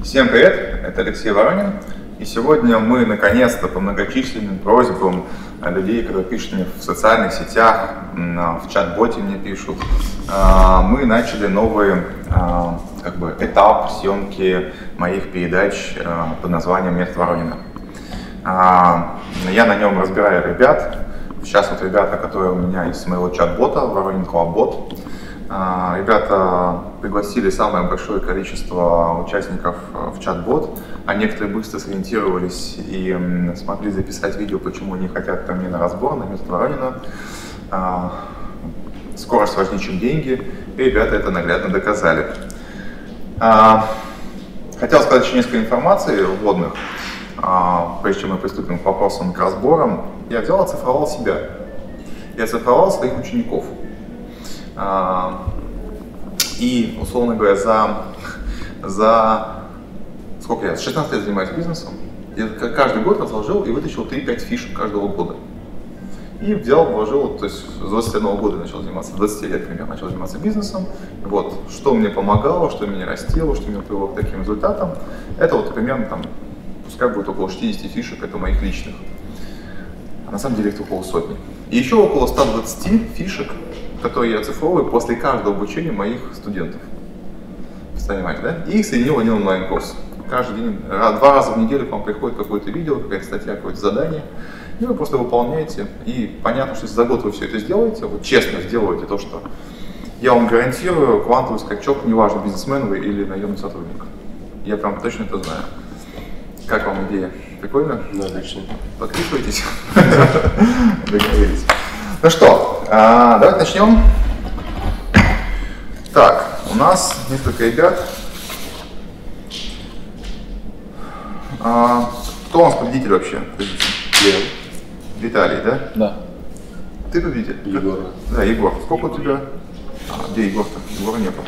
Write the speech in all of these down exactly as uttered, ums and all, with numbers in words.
Всем привет, это Алексей Воронин, и сегодня мы наконец-то по многочисленным просьбам людей, которые пишут мне в социальных сетях, в чат-боте мне пишут, мы начали новый как бы, этап съемки моих передач под названием «Метод Воронина». Я на нем разбираю ребят, сейчас вот ребята, которые у меня из моего чат-бота, Воронин Клаббот. Ребята пригласили самое большое количество участников в чат-бот, а некоторые быстро сориентировались и смогли записать видео, почему они хотят ко мне на разбор, на метод Воронина. Скорость важнее, чем деньги, и ребята это наглядно доказали. Хотел сказать еще несколько информации вводных, прежде чем мы приступим к вопросам, к разборам. Я взял и оцифровал себя. Я оцифровал своих учеников. И, условно говоря, за, за сколько я, с шестнадцати лет занимаюсь бизнесом, я каждый год разложил и вытащил три-пять фишек каждого года. И взял, вложил, то есть с двадцати одного года начал заниматься, с двадцати лет примерно начал заниматься бизнесом. Вот, что мне помогало, что меня растило, что меня привело к таким результатам, это вот примерно там, пускай будет около шестидесяти фишек, это моих личных. А на самом деле это около сотни. И еще около ста двадцати фишек, которые я оцифровываю после каждого обучения моих студентов. Понимаете, да? И их соединил в один онлайн-курс. Каждый день, два раза в неделю к вам приходит какое-то видео, какая-то статья, какое-то задание, и вы просто выполняете. И понятно, что если за год вы все это сделаете, вот честно сделаете то, что я вам гарантирую квантовый скачок, неважно, бизнесмен вы или наемный сотрудник. Я прям точно это знаю. Как вам идея? Прикольно? Да, отлично. Подписывайтесь. Договорились. Ну что, давайте начнем. Так, у нас несколько ребят. А, кто у нас победитель вообще? Я. Виталий, да? Да. Ты победитель? Егор. Да, Егор. Сколько у тебя? А, где Егор-то? Егора нету.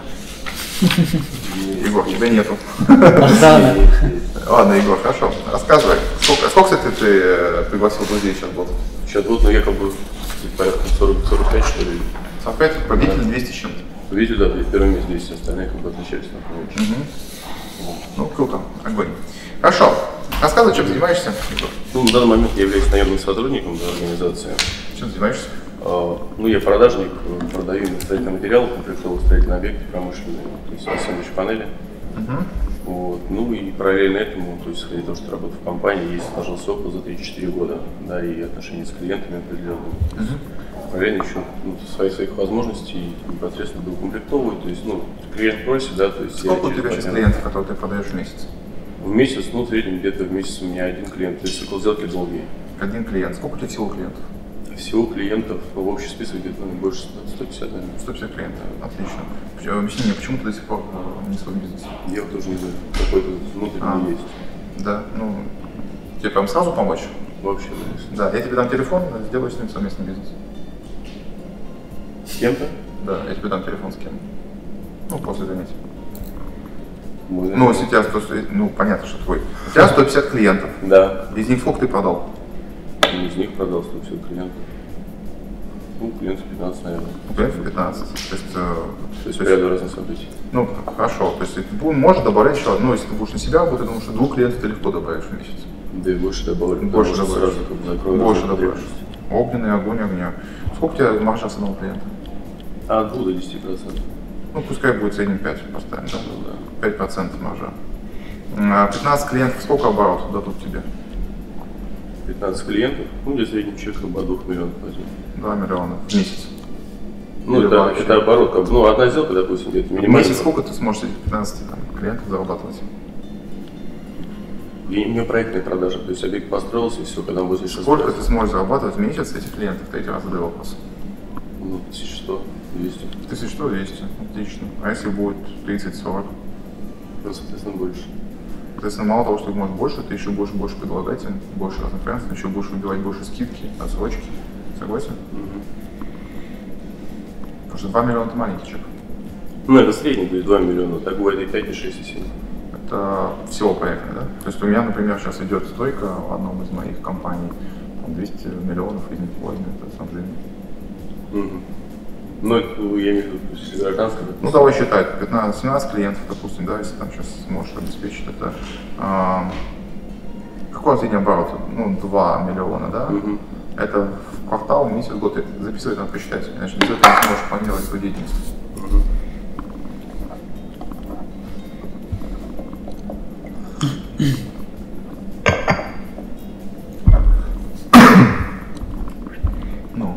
Егор, тебя нету. Ладно, Егор, хорошо. Рассказывай. Сколько, сколько кстати, ты пригласил друзей в чат-бот? В чат-бот, ну я как бы порядка сорок пять, что ли. сорок пять? Победитель двести с чем-то. Победитель, да, первое место двести, остальные как бы отличались на угу. Ну, круто, огонь. Хорошо. Рассказывай, чем занимаешься, Егор? Ну, на данный момент я являюсь наемным сотрудником да, организации. Чем занимаешься? А, ну, я продажник, продаю строительные материалы, комплектовые строительные объекты промышленные, то есть ассемблишь панели. Угу. Вот. Ну и параллельно этому, то есть, исходя из того, что работаю в компании, есть сложился опыт за три-четыре года, да, и отношения с клиентами определенными. Угу. Параллельно еще ну, своих своих возможностей непосредственно доукомплектовываю, то есть, ну, клиент просит, да, то есть. Сколько у тебя сейчас клиентов, которые ты продаешь в месяц? В месяц, ну, в среднем где-то в месяц у меня один клиент, то есть цикл сделки долгий. Один клиент. Сколько у тебя всего клиентов? Всего клиентов в общий список где-то ну, больше ста пятидесяти, наверное. сто пятьдесят клиентов, отлично. Объясни мне, почему ты до сих пор не свой бизнес? Я вот тоже не знаю, какой-то внутренний а, есть. Да, ну, тебе прям сразу помочь? Вообще, да. Да, я тебе дам телефон, сделаю с ним совместный бизнес. С кем-то? Да, я тебе дам телефон с кем. Ну, после занятия. Можно ну, если у тебя сто, ну, понятно, что твой. У тебя сто пятьдесят клиентов. Да. Из них сколько ты продал? Из них продал сто пятьдесят клиентов. Ну, клиентов пятнадцать, наверное. Клиентов пятнадцать. То есть, то есть, то есть ряду разных событий. Ну, хорошо. То есть, ты можешь добавлять еще, ну, если ты будешь на себя работать, я думаю, что двух клиентов ты легко добавишь в месяц. Да и больше добавлю. Больше добавишь. Сразу как бы закрою. Больше добавишь. Огненный огонь огня. Сколько у тебя маржа с одного клиента? От двух до десяти процентов. Ну, пускай будет в среднем пять поставим, да? Ну, да. пять процентов маржа. пятнадцать клиентов, сколько оборот дадут тебе? пятнадцать клиентов, ну, для среднего человека по двух миллионов один. два миллиона в месяц. Ну, это, это оборот, как бы, ну, одна сделка, допустим, где-то минимально. В месяц сколько ты сможешь этих пятнадцати там, клиентов зарабатывать? И у меня проектные продажи, то есть объект построился и все, когда он будет еще. Сколько ты сможешь зарабатывать в месяц этих клиентов? Третий раз задаю вопрос. Ну, тысяча сто, двести. Тысяча сто, двести, отлично. А если будет тридцать-сорок? Ну, соответственно, больше. Соответственно, мало того, что ты можешь больше, ты еще будешь больше предлагать им, больше разных вариантов, еще будешь выбивать больше скидки, отсрочки. Согласен? Угу. Потому что два миллиона это маленький чек. Ну, это средний будет два миллиона, так бывает и пять, и шесть, и семь. Это всего проекта, да? То есть у меня, например, сейчас идет стройка в одном из моих компаний, там двести миллионов из них возьмет, это снабжение. Угу. Ну, это, я имею в виду, если гражданское. Ну, давай считать, пятнадцать-семнадцать клиентов, допустим, да, если там сейчас сможешь обеспечить это. А, какой средний оборот? Ну, два миллиона, да? Угу. Это в квартал, месяц, год, это записывать надо посчитать, иначе без этого не сможешь планировать свою деятельность. Угу. Ну,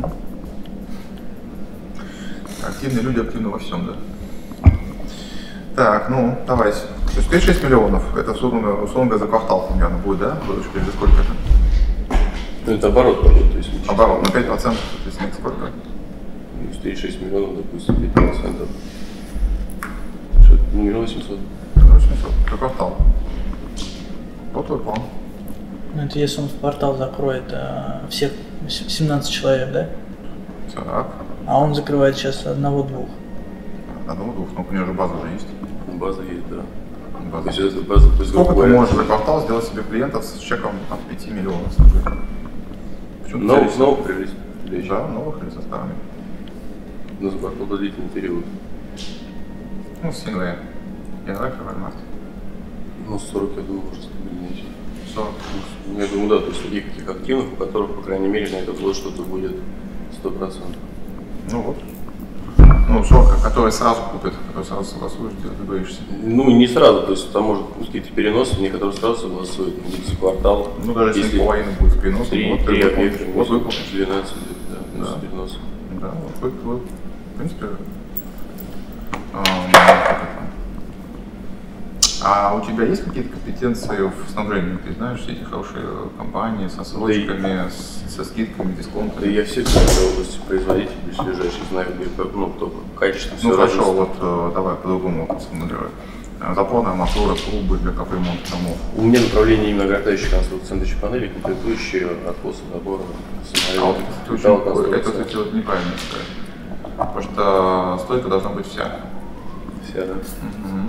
активные люди активны во всем, да? Так, ну, давайте. То есть пять шесть миллионов, это условно, условно за квартал примерно будет, да? Выручка или за сколько это? Ну, это оборот пойдет, то есть. Оборот на пять процентов, то есть это сколько? четыре шесть миллионов, допустим, пять процентов. Что-то миллион восемьсот. восемьсот, за квартал. Вот твой план. Ну, это если он в квартал закроет а, всех семнадцать человек, да? Так. А он закрывает сейчас одного-двух. Одного-двух, ну у него же база уже есть. База есть, да. База. То есть это база, то есть, Сколько ты говоря, можешь за квартал сделать себе клиентов с чеком от пяти миллионов? Скажи? Новых, новых привлечь? Да, новых или со старыми? Ну, за какой-то длительный период. Ну, с января. Январь, февраль, март. Ну, сорок, я думаю, может стабильнее. сорок. Я думаю, да, то есть таких каких активных, у которых, по крайней мере, на этот год что-то будет сто процентов. Ну вот. Ну, сорок, которые сразу купят, которые сразу согласуют, где ты боишься. Ну, не сразу, то есть там может быть какие-то переносы, некоторые сразу согласуют, за квартал. Ну, даже если половина будет с переносом, три, вот, три ты объекта, вот выполнишь. двенадцать, да, Да. с переносом. Да, вот вы, вы, в принципе, эм, как это? А у тебя есть какие-то компетенции в снабжении? Ты знаешь все эти хорошие компании со ссылочками, Да с, со скидками, дисконтами? Да я все в этой области производитель, ближайший, знаю, где, ну, кто качество, все Ну хорошо, разное. вот э, давай по-другому вот сформулируем. Запорная моторы, клубы для капремонта домов. У меня направление именно ограждающих конструкций центральных панелей, комплектующие откосы, наборы, А вот это, очень, это, кстати, вот неправильно сказать. Потому что стойка должна быть вся. Вся, да? Угу.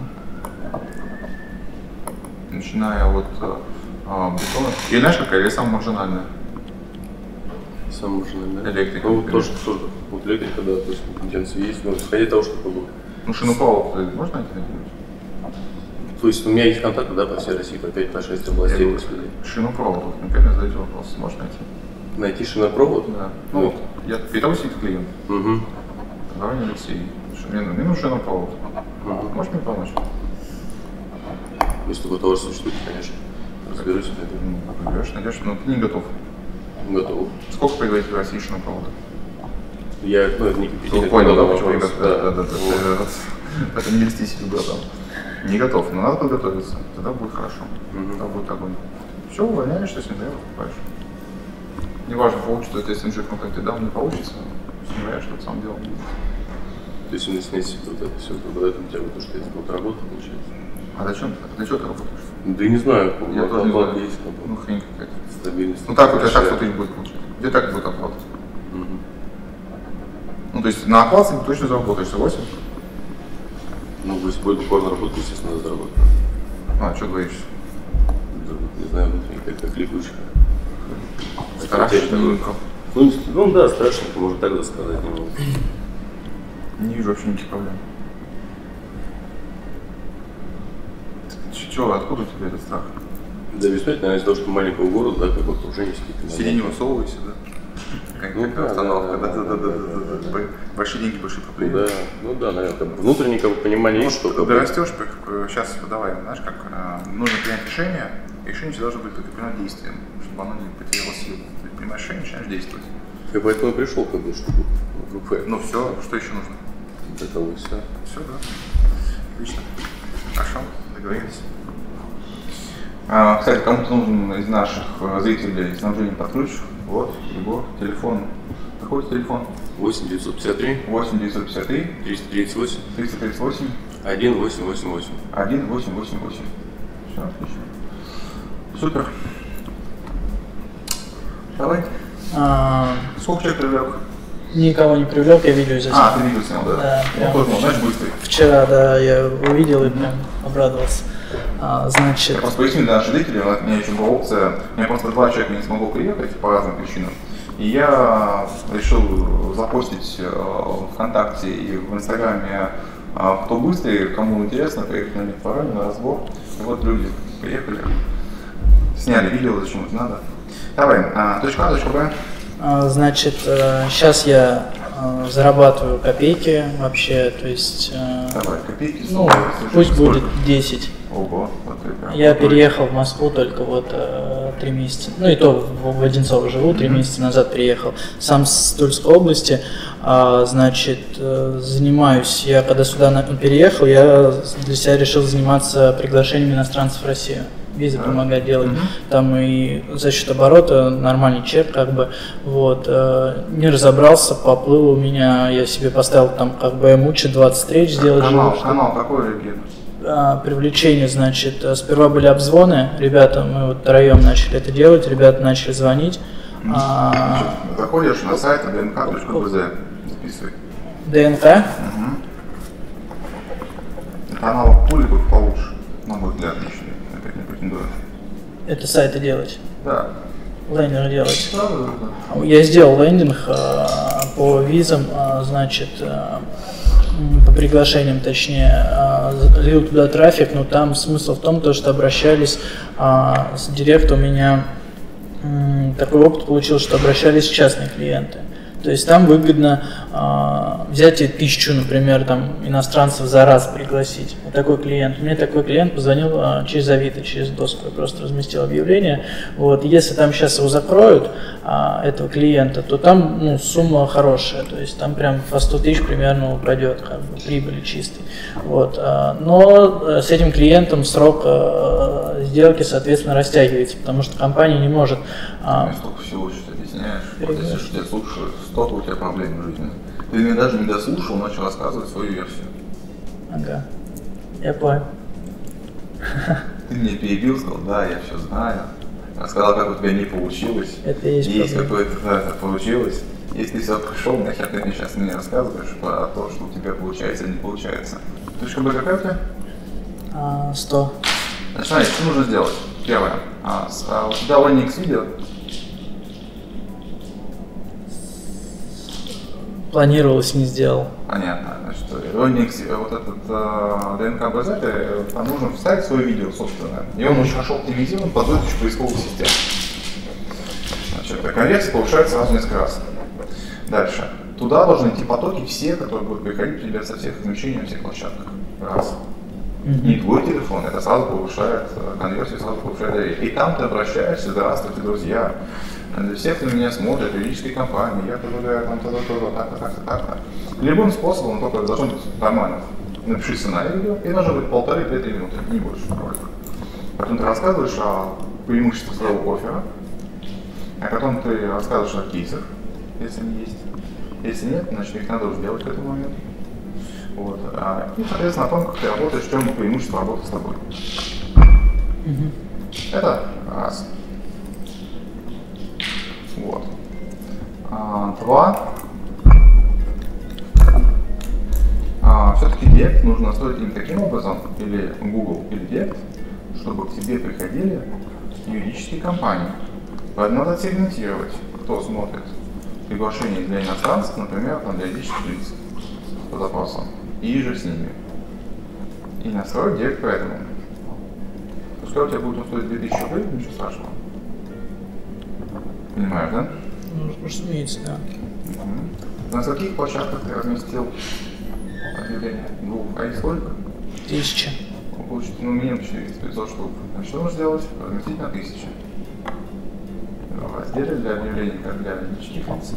Начиная от э, бетона. Или знаешь какая, или самая маржинальная? Самая маржинальная, да? Электрика. Ну, тоже, тоже, вот электрика, да, то есть компетенция есть, но исходя из того, что было. Ну, шинопровод можно найти где-нибудь? То есть у меня есть контакты, да, по всей России, по пять шесть областей. Я говорю, шинопровод, вот, например, задаете вопрос, можно найти? Найти шинопровод? Да. Ну, вот, я передал сидит клиент. Угу. Давай, Алексей, мне, мне нужен шинопровод. Угу. Можешь мне помочь? Если такой товар существует, конечно, разберусь. Ну, берешь, найдешь, но ты не готов. Готов. Сколько производителей в России шинопровода? Я, ну, это не компетентный. Ты понял, да, почему вопрос, не готов? да. Да, да, да. Вот. Это не льсти себе, братан. Не готов, но надо подготовиться, тогда будет хорошо, Мгм. тогда будет огонь. Все, увольняешься, с января покупаешь. Неважно, получится это СНЖ какой-то дам, не получится, с января что-то сам делал. То есть, если снять вот это все, то в этом у тебя то, что есть год работы, получается. А для чего, для чего ты работаешь? Да и не знаю, Я тоже не оплата знаю. есть, как бы, Ну, хрень какая-то. стабильность. Ну так у тебя так большая. сто тысяч будет получать. Где так будет оплата? Мгм. Ну, то есть на оплате ты точно заработаешь, согласен? Ну, если будет упорно работать, естественно, надо заработать. А, что двоишься? Не знаю, внутренне как-то кликуешь. Страшненько. Ну, не- ну да, страшненько, можно так да сказать, не могу. Не вижу вообще никаких проблем. Че, откуда у тебя этот страх? Да, объяснять, наверное, из-за того, что маленького города, да, как бы окружение с какими-то... В середине высовывайся, да? Как, Ну как да, остановка, да, да, да, да, да, да, да, да, да, да, да. Большие деньги, большие проблемы. Да, ну да, наверное, как бы внутреннее как бы, понимание есть, что как Ты бы... растешь, сейчас давай, знаешь, как э, нужно принять решение, и решение всегда должно быть подкреплено действием, чтобы оно не потеряло силу. Ты принимаешь решение, начинаешь действовать. Я поэтому и пришел, как бы, чтобы в УФ. Ну все, что еще нужно? Для того и все. Все, да. Отлично. Хорошо, договорились. А, кстати, кому-то нужен из наших э, зрителей снабжение под ключ. Вот, Егор, телефон. Какой телефон? восемь девятьсот пятьдесят три восемь девятьсот пятьдесят три триста тридцать восемь триста тридцать восемь один восемь восемь восемь. один восемь восемь восемь. Все, отлично. Супер. Давай. А, Сколько человек привлек? никого не привлек, я видео заснял. А, ты видео снял, да? Да, Ну, прям. поздно, знаешь, быстрый. Вчера, да, я увидел и прям обрадовался. А, значит, Я просто поясню для наших зрителей, у меня еще была опция, у меня просто два человека не смогло приехать по разным причинам. И я решил запостить в ВКонтакте и в Инстаграме, кто быстрее, кому интересно, приехать на медпароль, на разбор. И вот люди приехали, сняли видео, зачем это надо. Давай, точка А, точка Б. Значит, сейчас я зарабатываю копейки вообще, то есть, Давай, копейки, ну, пусть будет десять. Ого, вот это. Я переехал в Москву только вот три месяца, ну и то в, в Одинцово живу, три месяца назад приехал, сам с Тульской области, а, значит, занимаюсь, я когда сюда переехал, я для себя решил заниматься приглашением иностранцев в Россию. Визы помогать делать, mm-hmm. там и за счет оборота нормальный чек, как бы, вот, э, не разобрался, поплыл у меня, я себе поставил там, как бы, мучи двадцать встреч сделать. Канал, живу, канал какой регион? А, привлечение, значит, сперва были обзвоны, ребята, мы вот втроем начали это делать, ребята начали звонить. Mm-hmm. А, заходишь на сайт дэ эн ка точка бэ зэ, записывай. ДНК? Mm-hmm. Канал пули тут получше, на мой взгляд, лично. Это сайты делать? Да. Лендинг делать? Да, да, да. Я сделал лендинг э, по визам, э, значит, э, по приглашениям, точнее, э, лил туда трафик, но там смысл в том, то, что обращались э, с директа, у меня э, такой опыт получил, что обращались частные клиенты. То есть там выгодно э, взять и тысячу, например, там, иностранцев за раз пригласить. Вот такой клиент. Мне такой клиент позвонил э, через Авито, через доску. Я просто разместил объявление. Вот. Если там сейчас его закроют, э, этого клиента, то там, ну, сумма хорошая. То есть там прям по сто тысяч примерно упадет, как бы, прибыли чистой. Вот. Э, но с этим клиентом срок э, сделки, соответственно, растягивается, потому что компания не может... Э, столько всего, что ты объясняешь. Вот если же тебя слушают, столько у тебя проблем в жизни. Ты меня даже не дослушал, начал рассказывать свою версию. Ага, я понял. Ты меня перебил, сказал, да, я все знаю. Рассказал, как у тебя не получилось. Это и есть есть какое-то, да, это получилось. Если ты все пришел, нахер ты мне сейчас мне рассказываешь про то, что у тебя получается или не получается. Точка Б какая у тебя? А, сто. Значит, смотри, что нужно сделать? Первое. А, а у тебя OneX видео? Планировалось, не сделал. Понятно. Значит, OneX, вот этот э, ДНК БЗ, там нужно вставить свое видео собственное. И он очень хорошо оптимизирован под выдачу поисковых систем. Значит, конверсия повышается сразу несколько раз. Дальше. Туда должны идти потоки все, которые будут приходить к тебе со всех размещений на всех площадках. Раз. Mm-hmm. Не твой телефон, это сразу повышает конверсию, сразу повышает доверие. И там ты обращаешься, здравствуйте, друзья. Для всех, кто меня смотрит, юридические компании, я предлагаю там то-то, так-то, так-то, так-то. Любым способом, только должно быть нормально. Напиши сценарий видео, и должно быть полторы-две-три минуты, не больше. Потом ты рассказываешь о преимуществах своего оффера, а потом ты рассказываешь о кейсах, если они есть. Если нет, значит их надо сделать к этому моменту. Вот. И, соответственно, о том, как ты работаешь, в чем преимущество работы с тобой. Mm-hmm. Это раз. Вот. А, два. А, все-таки Директ нужно настроить им таким образом, или Google, или Директ, чтобы к тебе приходили юридические компании. Поэтому надо сегментировать, кто смотрит приглашение для иностранцев, например, там, для юридических лиц по запросам, и же с ними. И настроить Директ по этому. Пускай у тебя будет стоить две тысячи рублей, ничего страшного. Понимаешь, да? Ну, разумеется, да. Угу. На каких площадках ты разместил объявление? Двух, а их сколько? Тысяча. Получить, ну, минимум четыреста пятьсот штук. Значит, что нужно сделать? Разместить на тысячу. В разделе для объявлений, как для юридических лиц.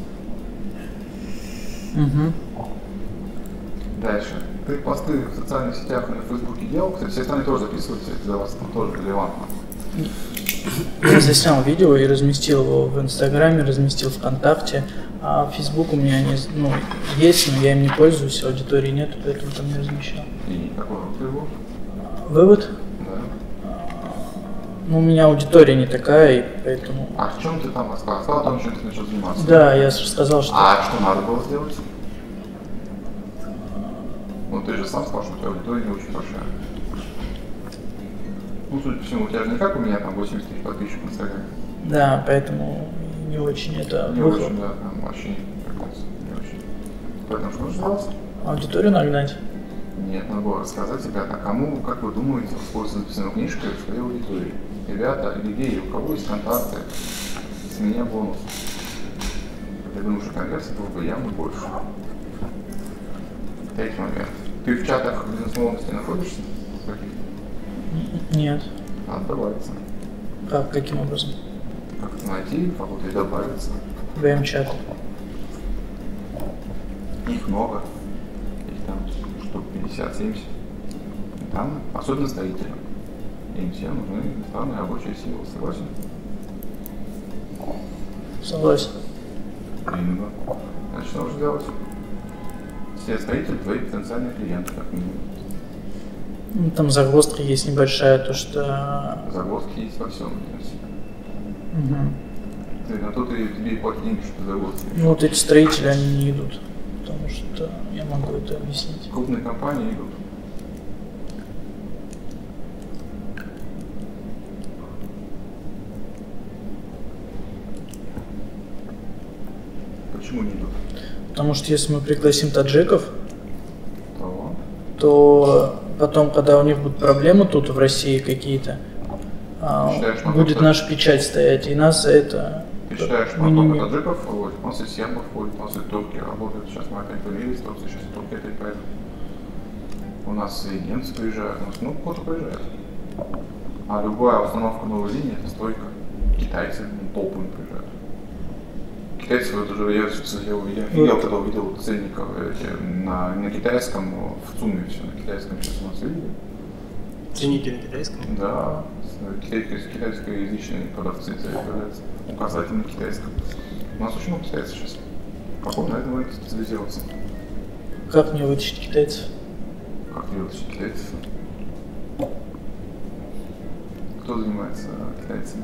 Угу. Дальше. Ты посты в социальных сетях и на Фейсбуке делал? Кстати, все остальные тоже записываются, это для вас там тоже релевантно. Я заснял видео и разместил его в Инстаграме, разместил ВКонтакте, а Фейсбук у меня не, ну, есть, но я им не пользуюсь, аудитории нет, поэтому там не размещал. И какой вывод твоего? Вывод? Да. Ну, у меня аудитория не такая, и поэтому... А в чем ты там рассказал? О том, чем ты начал заниматься? Да, я сказал, что... А что надо было сделать? Ну, ты же сам сказал, что у тебя аудитория не очень большая. Ну, судя по всему, у тебя же не как у меня там восемьдесят тысяч подписчиков в Инстаграме. Да, поэтому не очень это Не выхлоп. очень, да, там вообще не прекрасно, не очень. Поэтому что нужно сделать? Аудиторию нагнать. Нет, надо было рассказать, ребята, а кому, как вы думаете, воспользоваться написанной книжкой в своей аудитории? Ребята, идеи, у кого есть контакты, с меня бонус. Я думаю, что конверсия была бы явно больше. Третий момент. Ты в чатах бизнес-молодости находишься? Каких-то? Нет. Надо добавиться. Как, каким образом? Как это найти, кого-то и добавиться. ВМ-чат. Их много. Их там штук пятьдесят-семьдесят. Там особенно строители. Им всем нужны иностранные рабочие силы. Согласен? Согласен. Именно. Значит, что нужно делать? Все строители твои потенциальные клиенты, как минимум. Ну, там загвоздка есть небольшая, то что... Загвоздки есть во всем. Угу. Ты, на то ты, тебе и платят деньги, что ты загвоздки. Ну вот эти строители, они не идут. Потому что я могу это объяснить. Крупные компании идут. Почему не идут? Потому что если мы пригласим таджиков, То... то потом, когда у них будут проблемы тут в России какие-то, а, Считаешь, будет что- наша печать стоять, и нас это... Ты считаешь, что мы не много имеем. таджиков выводит, после сербов выводит, после турки работают. Сейчас мы опять появились, Турция, сейчас и турки опять поедут. У нас и немцы приезжают, у нас ну кто-то приезжает. А любая установка новой линии это стройка. Китайцы ну, толпами приезжают. Китайцы вот уже, я, я, я офигел, когда увидел ценников эти, на, на китайском, в ЦУМе все, на китайском сейчас у нас видели. Ценники на китайском? Да, китайские, китайскоязычные продавцы появляются, указатели на китайском. У нас очень много китайцев сейчас. Попробуй на этом рынке специализироваться. Как мне вытащить китайцев? Как делать китайцев? Кто занимается китайцами?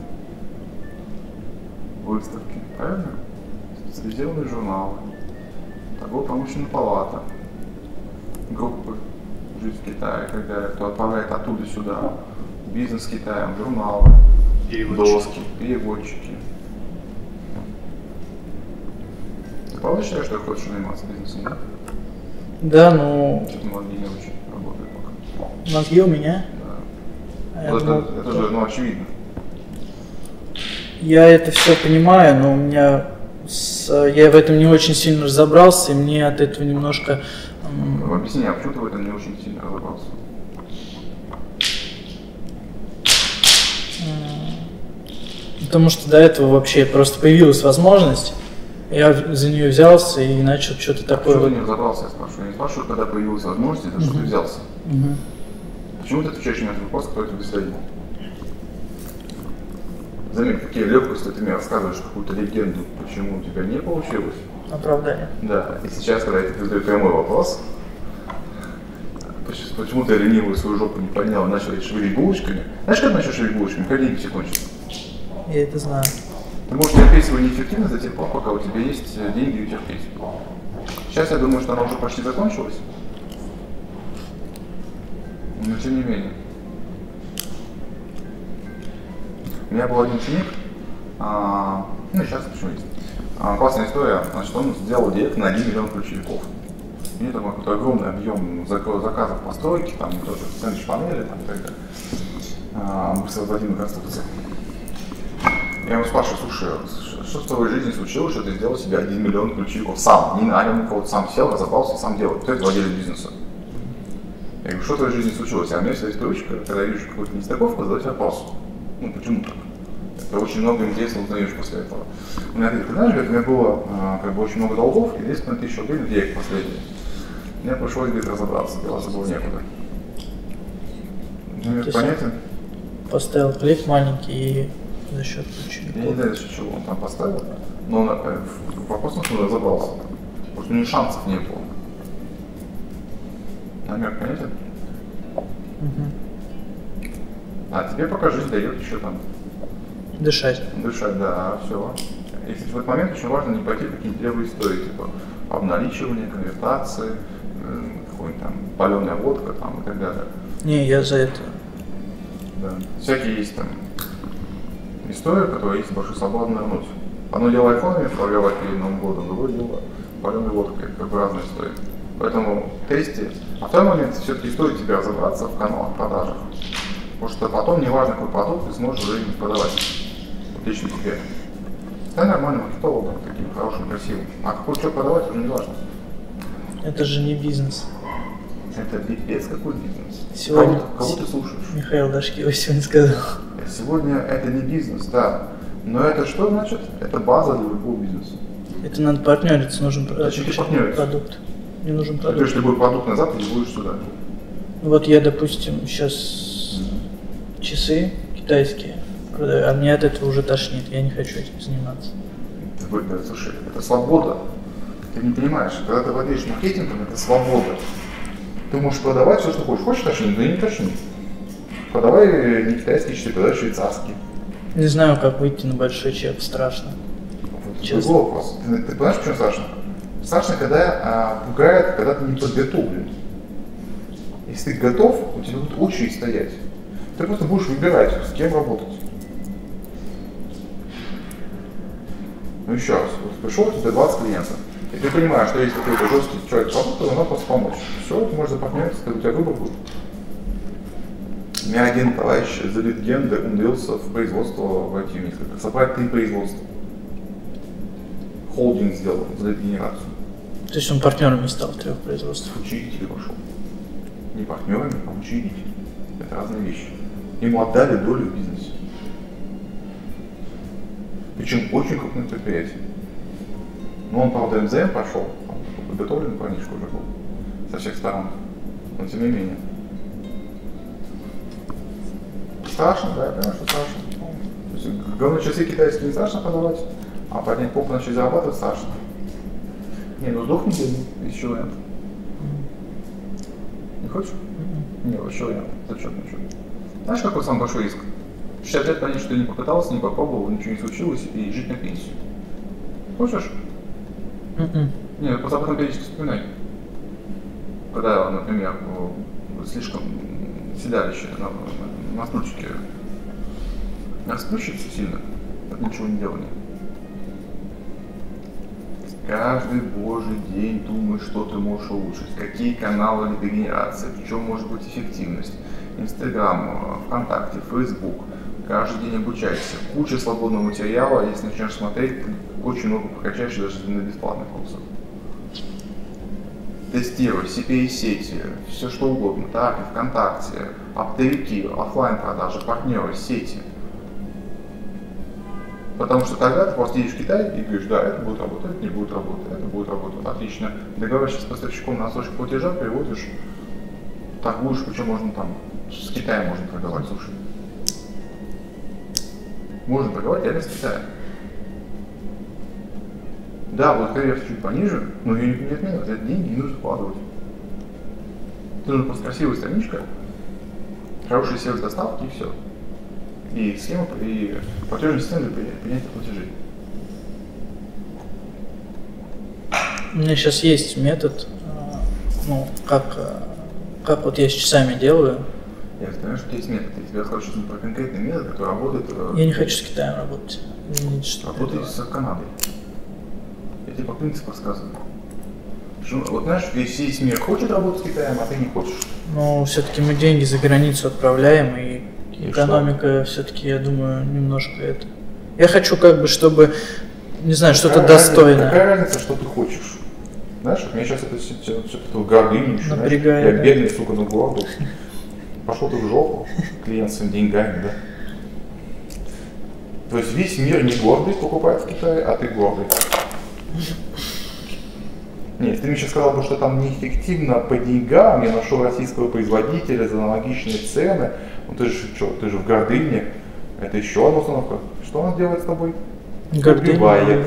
Выставки, правильно? Специализированные журналы, торгово-промышленная палата, группы «Жизнь в Китае», и так далее, кто отправляет оттуда сюда, бизнес с Китаем, журналы, Переводчики. доски, переводчики. Ты правда считаешь, что ты хочешь заниматься бизнесом, да? Да, ну, Что-то мозги не очень работают пока. мозги у меня. Да. А я Ну, думал, это, это же, ну, очевидно. Я это все понимаю, но у меня с- я в этом не очень сильно разобрался, и мне от этого немножко м, Ну, объясни, а почему ты в этом не очень сильно разобрался? потому что до этого вообще просто появилась возможность, я за нее взялся и начал что-то такое. Почему ты вот- не разобрался, я спрашиваю? Я не спрашиваю, когда появилась возможность, это что ты взялся. Мгм. Почему ты отвечаешь на этот вопрос, который тебе задаю? Заметь, какие легкости ты мне рассказываешь какую-то легенду, почему у тебя не получилось. Оправдание. Да, и сейчас, когда я тебе задаю прямой вопрос, поч- почему ты ленивую свою жопу не поднял и начал шевелить булочками? Знаешь, как начал шевелить булочками? Когда деньги все кончатся. Я это знаю. Ты можешь терпеть свою неэффективность до тех пор, пока у тебя есть э, деньги и терпеть. Сейчас я думаю, что она уже почти закончилась. Но тем не менее. У меня был один ученик, а, ну и сейчас почему есть. А, классная история, значит, он сделал директ на один миллион ключевиков. У него там какой-то огромный объем зак- заказов постройки, там тоже сэндвич-панели там, и так далее. А, быстроразводимые конструкции. Я ему спрашиваю, слушай, что в твоей жизни случилось, что ты сделал себе один миллион ключевиков сам, не нанял никого, сам сел, разобрался и сам делал. Кто это владелец бизнеса? Я говорю, что в твоей жизни случилось? А у меня всегда есть привычка, когда я вижу какую-то нестыковку, задать вопрос. Ну, почему так? Ты очень много интересного узнаешь после этого. У меня говорит, ты знаешь, говорит, у меня было а, как бы очень много долгов и двести тысяч рублей в директ последний. Мне пришлось, говорит, разобраться, делаться было некуда. Ну, есть- понятен? Поставил клик маленький и за счет Я не ключевиков. знаю, за счет чего он там поставил, но он э, в вопрос он разобрался. Потому что у него шансов не было. Намек понятен? Мгм. А тебе пока жизнь дает еще там Дышать. дышать, да, все. И в этот момент очень важно не пойти в какие-нибудь левые истории, типа обналичивание, конвертации, э, какой-нибудь там паленая водка там и так далее. Не, я за это. Да. Всякие есть там истории, которые есть большой соблазн нырнуть. Одно дело айфонами торговать перед Новым годом, другое дело вареной водкой, как бы разная история. Поэтому тесте. А второй момент, все-таки стоит тебе разобраться в каналах продажах. Потому что потом, неважно какой продукт, ты сможешь уже не продавать. Вот лично тебе. Стань нормальным маркетологом, таким хорошим, красивым. А какой что продавать, уже не важно. Это же не бизнес. Это пипец какой бизнес. Сегодня... Кого, кого ты слушаешь? Михаил Дашкилов сегодня сказал. Сегодня это не бизнес, да. Но это что значит? Это база для любого бизнеса. Это надо партнериться, нужен Зачем ты партнериться? продукт. Не нужен Ты продукт. же любой продукт назад, ты будешь сюда. Вот я, допустим, сейчас часы китайские продаю, а мне от этого уже тошнит, я не хочу этим заниматься. Вы, да, слушай, это свобода. Ты не понимаешь, когда ты владеешь маркетингом, это свобода. Ты можешь продавать все, что хочешь. Хочешь тошнить, да и не тошни. Продавай не китайские часы, продавай швейцарские. Не знаю, как выйти на большой чек, страшно. Вот Честно. другой вопрос. Ты, ты понимаешь, почему страшно? Страшно, когда а, пугает, когда ты не подготовлен. Если ты готов, у тебя будет очередь стоять. Ты просто будешь выбирать, с кем работать. Ну еще раз, вот пришел у тебя двадцать клиентов, и ты понимаешь, что есть какой-то жесткий человек продукт, то надо просто помочь. Все, ты можешь запартнериться, когда у тебя выбор будет. У меня один товарищ за легенды умудрился в производство войти в несколько, собрать три производства. Холдинг сделал за генерацию. То есть он партнерами стал в трех производствах. Учредитель пошел. Не партнерами, а учредитель. Это разные вещи. Ему отдали долю в бизнесе. Причем очень крупное предприятие. Но он, правда, эм зэ эм пошел, подготовленный парнишка уже был со всех сторон. Но тем не менее. Страшно, да, я понимаю, что страшно. Главное, часы китайские не страшно продавать, а поднять попу, начать зарабатывать страшно. Не, ну сдохни ты, из чего я. Не хочешь? Не, вообще я. Зачем, ничего. Знаешь, какой самый большой риск? шестьдесят лет понять, что ты не попытался, не попробовал, ничего не случилось, и жить на пенсию. Хочешь? Mm-mm. Не, просто об этом периодически вспоминай. Когда, например, слишком седалище на, на, на стульчике расплющится сильно, от ничего не делания. Каждый божий день думаешь, что ты можешь улучшить, какие каналы лидогенерации, в чем может быть эффективность. Инстаграм, ВКонтакте, Фейсбук. Каждый день обучайся. Куча свободного материала, если начнешь смотреть, ты очень много прокачаешь даже на бесплатных курсах. Тестируй, си пи эй-сети, все что угодно, так и ВКонтакте, оптовики, офлайн продажи, партнеры, сети. Потому что тогда ты просто едешь в Китай и говоришь, да, это будет работать, это не будет работать, это будет работать, отлично. Договариваешься с поставщиком на срочку платежа, переводишь, торгуешь, причем можно там, с Китая можно торговать, слушай. Можно торговать реально с Китая. Да, будет конверсия чуть пониже, но ее никто не отменяет, это деньги не нужно вкладывать. Нужна просто красивая страничка, хороший сервис доставки и все. И схема, и платежная система для принятия платежей. У меня сейчас есть метод, ну, как, как вот я с часами делаю. Я понимаю, что есть метод. Я тебе расскажу сейчас про конкретный метод, который работает. Я не хочу с Китаем работать. Извините, что работает с Канадой. Я тебе по принципу рассказываю. Вот знаешь, весь, весь мир хочет работать с Китаем, а ты не хочешь. Ну, все-таки мы деньги за границу отправляем, и, и экономика все-таки, я думаю, немножко это. Я хочу как бы, чтобы, не знаю, что-то какая достойное. Разница, какая разница, что ты хочешь? Знаешь, мне сейчас это все-таки гордыню еще, напрягает, я да. бедный, сука, на голову. Пошел ты в жопу, клиент с своими деньгами, да? То есть весь мир не гордый покупает в Китае, а ты гордый. Нет, ты мне сейчас сказал бы, что там неэффективно по деньгам, я нашел российского производителя за аналогичные цены. Ну ты же что, ты же в гордыне. Это еще одна установка. Что она делает с тобой? Гордыня. Убивает.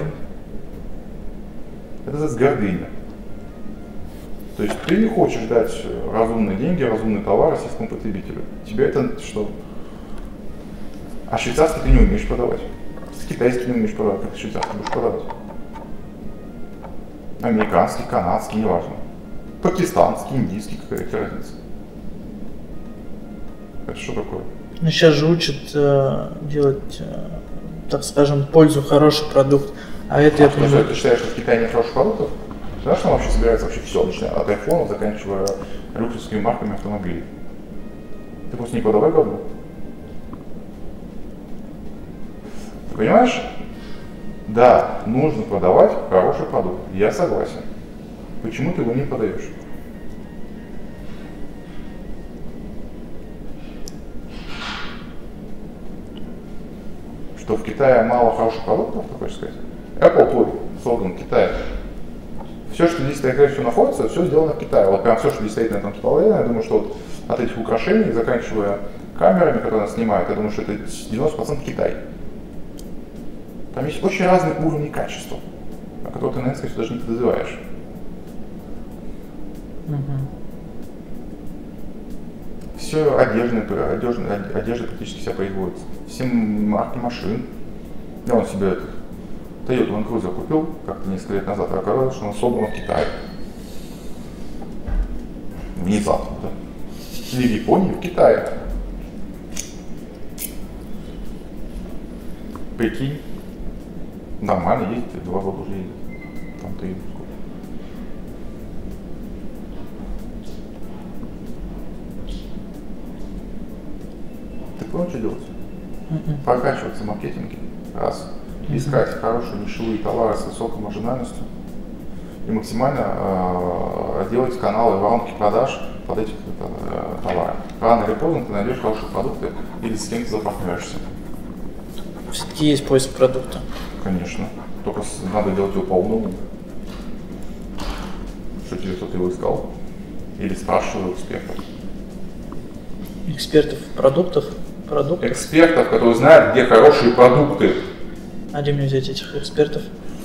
Это за гордыня. То есть ты не хочешь дать разумные деньги, разумный товар российскому потребителю. Тебе это что? А швейцарский ты не умеешь продавать. Китайский не умеешь продавать, как ты швейцарский будешь продавать. Американский, канадский, неважно. Пакистанский, индийский, какая-то разница. Это что такое? Ну, сейчас же учат э, делать э, так скажем, пользу, хороший продукт. А это А я что, понимаю. ты считаешь, что в Китае нет хороших продуктов? Знаешь, что вообще собирается вообще все, начиная от айфонов, заканчивая люксовыми марками автомобилей? Ты просто не подавай говно. Ты понимаешь? Да, нужно продавать хороший продукт. Я согласен. Почему ты его не продаешь? Что в Китае мало хороших продуктов, ты хочешь сказать? Apple твой создан в Китае. Все, что здесь все находится, все сделано в Китае. Вот прям все, что здесь стоит на этом столе, я думаю, что вот от этих украшений, заканчивая камерами, которые нас снимают, я думаю, что это девяносто процентов Китай. Там есть очень разные уровни качества, о которых ты, наверное, сказать, даже не подозреваешь. Все одежда, одежда, одежда практически вся производится. Все марки машин. Я он себе этот Toyota Land Cruiser купил как-то несколько лет назад, а оказалось, что он собран в Китае. Внезапно, да? Или в Японии, в Китае. Прикинь, нормально ездит, два года уже едет. Там ты сколько? Ты понял, что делать? Mm-mm. Прокачиваться в маркетинге. Раз. Искать mm-hmm. хорошие нишевые товары с высокой маржинальностью и максимально э, делать каналы воронки продаж под эти э, товары. Рано или поздно ты найдешь хорошие продукты или с кем-то запартнеришься. В сети есть поиск продукта. Конечно. Только надо делать его по умному. Что тебе кто-то его искал? Или спрашивал экспертов. Экспертов продуктов? Продуктов? Экспертов, которые знают, где хорошие продукты. А где мне взять этих экспертов?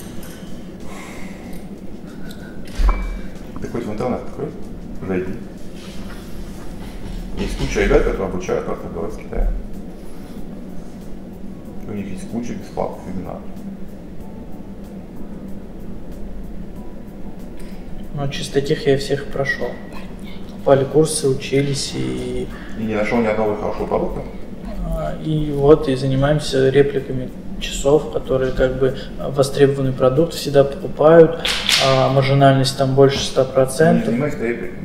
Ты хоть в интернет такой? Зайди. Есть куча ребят, которые обучают, как торговать в Китае. У них есть куча бесплатных вебинаров. Ну, чисто таких я всех прошел. Попали курсы, учились и... И не нашел ни одного хорошего продукта? И вот, и занимаемся репликами часов, которые как бы востребованный продукт, всегда покупают, а маржинальность там больше ста процентов. Не занимайся репликами.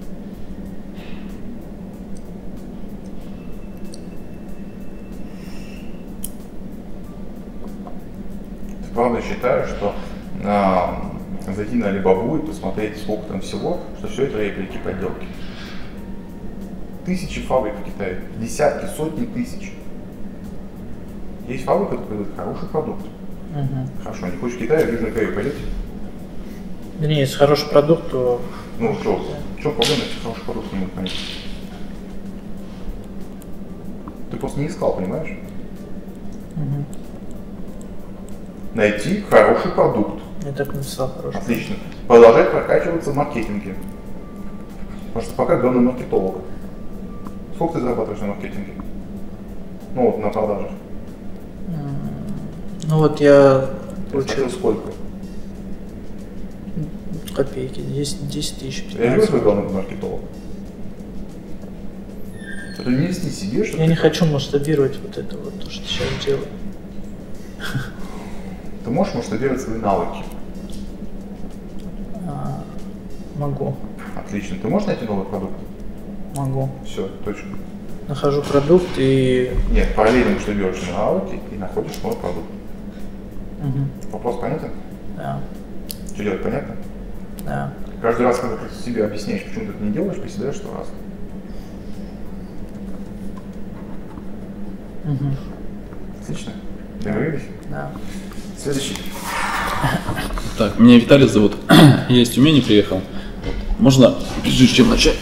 Ты правда считаешь, что а, зайти на Alibaba и посмотреть, сколько там всего, что все это реплики, подделки? Тысячи фабрик в Китае, десятки, сотни тысяч. Есть фабрика, которая производит хороший продукт. Угу. Хорошо, не хочешь в Китай, в Южную Корею пойдете? Да не, если хороший продукт, то... Ну что, в чем проблема, если хороший продукт не может понять? Ты просто не искал, понимаешь? Угу. Найти хороший продукт. Я так написал хороший. Отлично. Продолжать прокачиваться в маркетинге. Потому что пока главный маркетолог. Сколько ты зарабатываешь на маркетинге? Ну вот на продажах. Ну вот я получил сколько? Копейки, десять, десять тысяч, пятнадцать. Я люблю свой главный маркетолог. Это не нести себе, что я не хочу масштабировать вот это вот, то, что сейчас делаю. Ты можешь масштабировать свои навыки? А, могу. Отлично. Ты можешь найти новый продукт? Могу. Все, точка. Нахожу продукт и... Нет, параллельно масштабируешь навыки и находишь новый продукт. Угу. Вопрос понятен? Да. Что делать, понятно? Да. Каждый раз, когда ты себе объясняешь, почему ты это не делаешь, приседаешь сто раз. Угу. Отлично. Договорились? Да. Следующий. Так, меня Виталий зовут. Я из Тюмени приехал. Можно, прежде чем начать.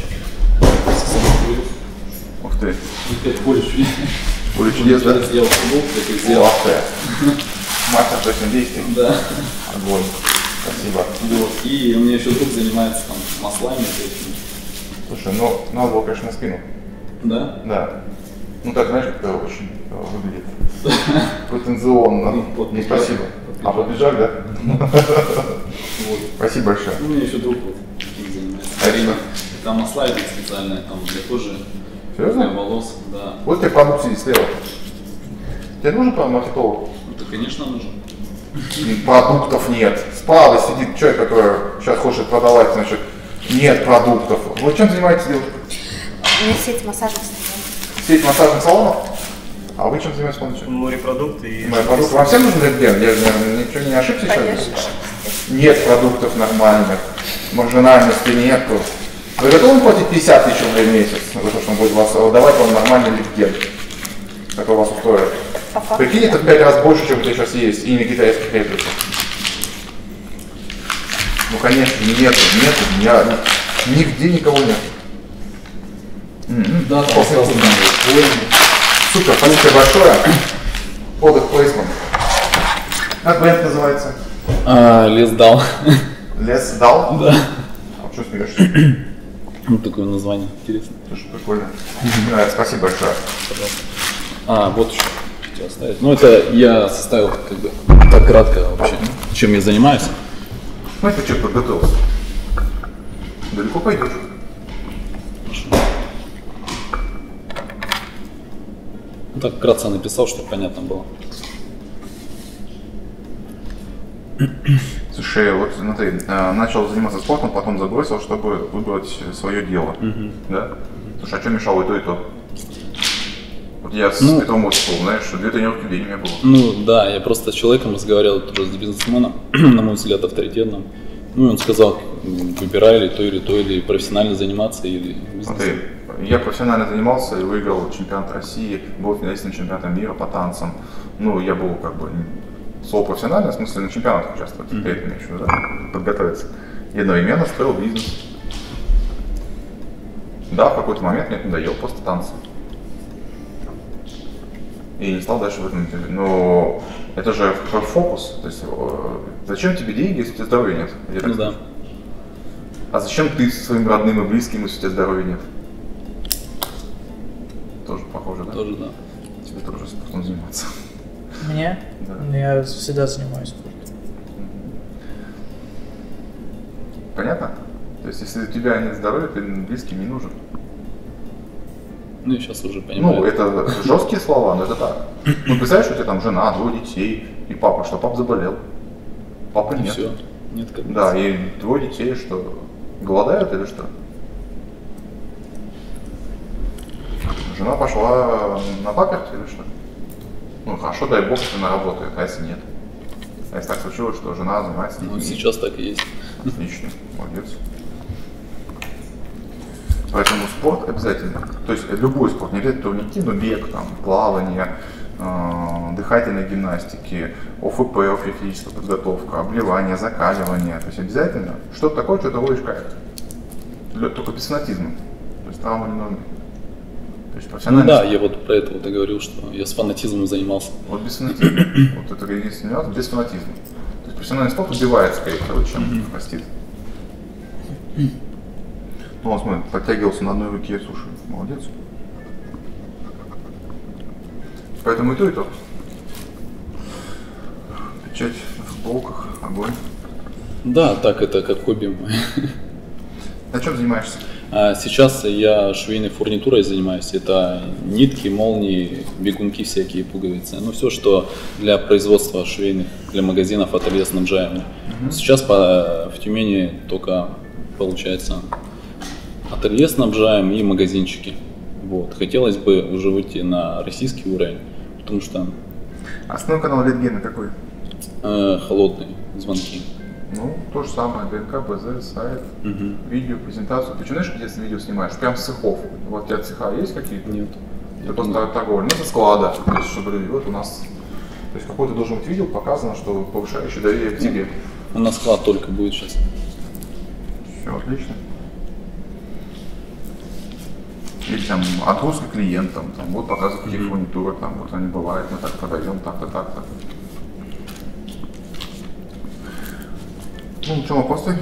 Ух ты. Поле чудес. Поле чудес, да? Я сделал футболку, как сделал. Ух ты. Мастер точно действий. Да. Огонь. Спасибо. Вот. И у меня еще друг занимается там маслами. Этими. Слушай, ну надо было, конечно, на спину. Да? Да. Ну так, знаешь, как это очень выглядит претензионно. Ну, вот, не спасибо. вот, а под пиджак, да? Вот. Спасибо большое. Ну, у меня еще друг вот таким занимается. Спасибо. Там масла идут специальные, там для кожи, Серьезно? для волос, да. Вот тебе продукт сидит слева. Тебе нужен маркетолог? Да, конечно, нужен. Продуктов нет. Спала сидит человек, который сейчас хочет продавать, значит, нет продуктов. Вы чем занимаетесь, девушка? У меня сеть массажных салонов. Сеть массажных салонов? А вы чем занимаетесь полностью? Морепродукты и... Морепродукты. Вам всем нужен рентген? Я же наверное, ничего не ошибся сейчас? Конечно. Нет продуктов нормальных, маржинальности нету. Вы готовы платить пятьдесят тысяч рублей в месяц за то, что он будет вас давать вам нормальный рентген, который вас устроит? Прикинь, это в пять раз больше, чем у тебя сейчас есть, и не китайских репликов. Ну конечно, нету, нету, я, нигде никого нет. Да, остался Супер, спасибо большое. Product placement. Как бренд называется? А, лес дал. Лес дал? Да. А что смеешься? Ну, такое название интересно. Слушай, прикольно. Мне нравится, спасибо большое. А, вот еще хотел оставить. Ну, это я составил как бы так кратко вообще, чем я занимаюсь. Ну, это что, подготовился? Далеко пойдешь? Ну, так вкратце написал, чтобы понятно было. Слушай, вот смотри, начал заниматься спортом, потом забросил, чтобы выбрать свое дело. Угу. Да? Слушай, а что мешало и то, и то? Вот я с Ну, Петром Осиповым, знаешь, что две тренировки в день у меня было. Ну да, я просто с человеком разговаривал, тоже с бизнесменом, на мой взгляд, авторитетным. Ну и он сказал, выбирай или то, или то, или профессионально заниматься, или бизнесом. Смотри, я профессионально занимался и выиграл чемпионат России, был финалистом чемпионата мира по танцам. Ну, я был как бы соло-профессионально, в смысле на чемпионатах участвовать, mm-hmm. перед этим еще, да, подготовиться. И одновременно строил бизнес. Да, в какой-то момент мне надоел просто танцы. И не стал дальше в этом. Но это же про фокус. То есть, зачем тебе деньги, если у тебя здоровья нет? Ну да. А зачем ты со своим родным и близким, если у тебя здоровья нет? Тоже похоже, да? Тоже да. Тебе тоже спортом заниматься. Мне? Да. Я всегда занимаюсь спортом. Понятно? То есть, если у тебя нет здоровья, ты близким не нужен. Ну и сейчас уже понимаю. Ну, это жесткие слова, но это так. Ну, представляешь, у тебя там жена, двое детей, и папа, что папа заболел. Папы И нет. все. Нет, как бы. Да, и двое детей, что, голодают или что? Жена пошла на паперть или что? Ну, хорошо, дай бог, если она работает, а если нет? А если так случилось, что жена занимается детьми? Ну, сейчас так и есть. Отлично, молодец. Поэтому спорт обязательно. То есть любой спорт, не обязательно турники, но бег, там, плавание, э, дыхательные гимнастики, ОФП, физическая подготовка, обливание, закаливание. То есть обязательно что-то такое, что ты ловишь кайф. Только без фанатизма. То есть травмы не нужны. То есть Ну профессионально. да, я вот про это вот и говорил, что я с фанатизмом занимался. Вот без фанатизма. Вот это единственный нюанс, без фанатизма. То есть профессиональный спорт убивает скорее всего, чем простит. Ну, вот смотри, подтягивался на одной руке, слушай, молодец. Поэтому и то, и то. Печать на футболках, огонь. Да, так это как хобби. А чем занимаешься? А сейчас я швейной фурнитурой занимаюсь. Это нитки, молнии, бегунки всякие, пуговицы. Ну, все, что для производства швейных, для магазинов, ателье снабжаем. Uh-huh. Сейчас по, в Тюмени только, получается, ателье снабжаем и магазинчики. Вот. Хотелось бы уже выйти на российский уровень, потому что... Основной канал Литгена какой? Э, холодные звонки. Ну, то же самое, ДНК, БЗ, сайт, угу. видео, презентацию. Ты что, знаешь, где ты видео снимаешь? Прям с цехов. Вот у тебя цеха есть какие-то? Нет. Это просто нет. Торговля. Ну, это склада. То есть, чтобы люди, вот у нас... То есть, какой-то должен быть видео показано, что повышающее доверие к тебе. У нас склад только будет сейчас. Все, отлично. Или там отгрузка клиентам, там, вот показывают какие фурнитуры, там, вот они бывают, мы так продаем, так-то, так-то. Ну, в чем вопрос-то?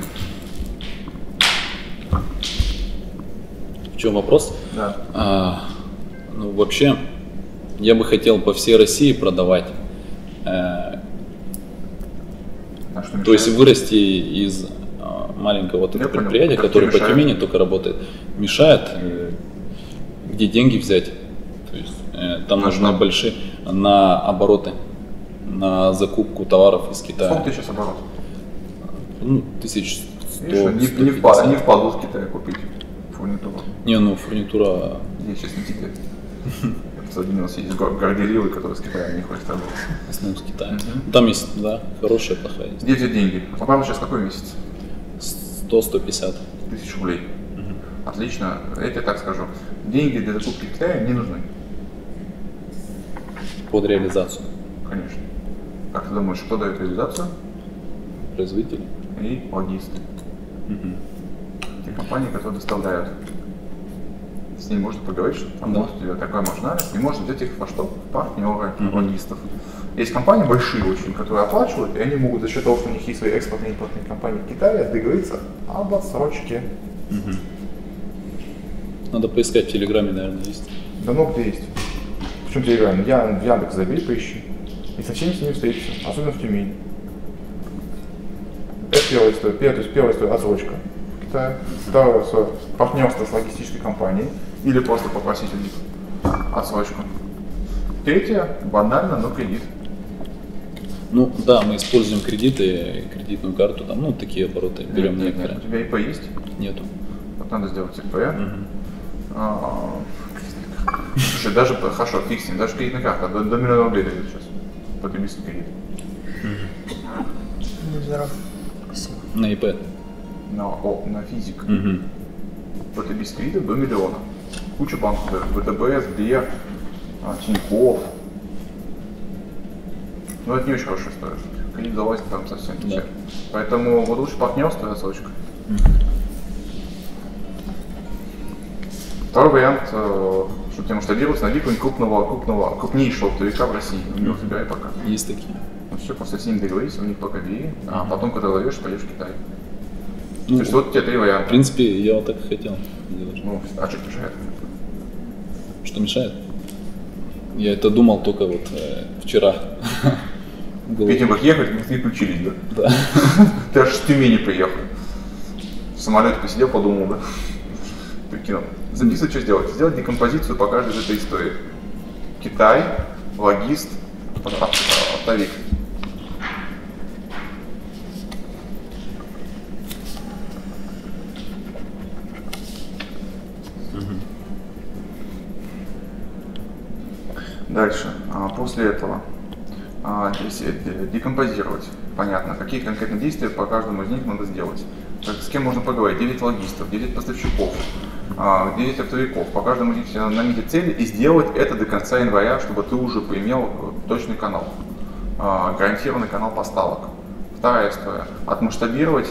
В чем вопрос? Да. А, ну, вообще, я бы хотел по всей России продавать. Э, а что то есть вырасти из а, маленького вот этого предприятия, которое по Тюмени только работает, мешает, э, где деньги взять. То есть э, там нужны большие на обороты. на закупку товаров из Китая. Сколько ты сейчас оборот? Ну, тысяч сто, Видишь, не, сто не, впаду, не пятьдесят. впаду в Китае купить фурнитуру. Не, ну фурнитура Я сейчас не тебе. Я посмотрел, у нас есть гор- горделивый, который с Китая не хочет работать. в основном с Китая. Там есть, да, хорошая, плохая есть. Где взять деньги? Оборот сейчас какой месяц? сто — сто пятьдесят. Тысяч рублей. Отлично. Я тебе так скажу. Деньги для закупки в Китае не нужны. Под реализацию. Конечно. Как ты думаешь, кто дает реализацию? Производитель. И логисты. Те компании, которые доставляют. С ними можно поговорить, что там Да. будет у тебя такая маржинальность, и можно взять их во что? В партнеры, логистов. Есть компании большие очень, которые оплачивают, и они могут за счет того, что у них есть свои экспортные и импортные компании в Китае, договориться об отсрочке. Надо поискать в Телеграме, наверное, есть. Да много где есть. Причем Телеграм, я в Яндекс забей, поищи. И со всеми с ними встретишься, особенно в Тюмени. Это первая история. Первая, то есть первая история отсрочка в Китае. Второе – партнерство с логистической компанией. Или просто попросить у них отсрочку. Третье, банально, но кредит. Ну да, мы используем кредиты, кредитную карту, там, ну такие обороты берем Нет, нет, некоторые. у тебя ИП есть? Нету. Вот надо сделать ИП. А, Слушай, даже, хорошо, фиг с ним, даже кредитная карта, до, до миллиона рублей дают сейчас. Потребительский кредит. Будь здоров. Спасибо. На ИП. На, о, на физик. Мгм. Потребительский кредит до миллиона. Куча банков дают. ВТБ, Сбер, а, Тинькофф. Но это не очень хорошая история. Кредит залазит там совсем Да. все. Поэтому вот лучше партнерство и отсрочка. Второй вариант, э, что тебе масштабироваться, найди какого-нибудь крупного, крупного, крупнейшего оптовика в России. У него тебя и пока. Есть такие. Ну все, просто с ними договорись, у них пока бери, а потом, когда ловишь, пойдешь в Китай. Ну, То есть вот тебе три в варианта. принципе, я вот так и хотел делать. Ну, а что мешает? Что мешает? Я это думал только вот э, вчера. Было- Перед тем, как ехать, мы переключились, да? Да. Ты аж с Тюмени приехал. В самолете посидел, подумал, да? Прикинул. Записывать, что сделать? Сделать декомпозицию по каждой из этой истории. Китай, логист, ав- автовик. Дальше, а, после этого, а, здесь, э, декомпозировать. Понятно, какие конкретные действия по каждому из них надо сделать. Как- С кем можно поговорить? девять логистов, девять поставщиков, а, девять оптовиков. По каждому из них себе наметить цели и сделать это до конца января, чтобы ты уже поимел э, точный канал, а, гарантированный канал поставок. Вторая история. Отмасштабировать,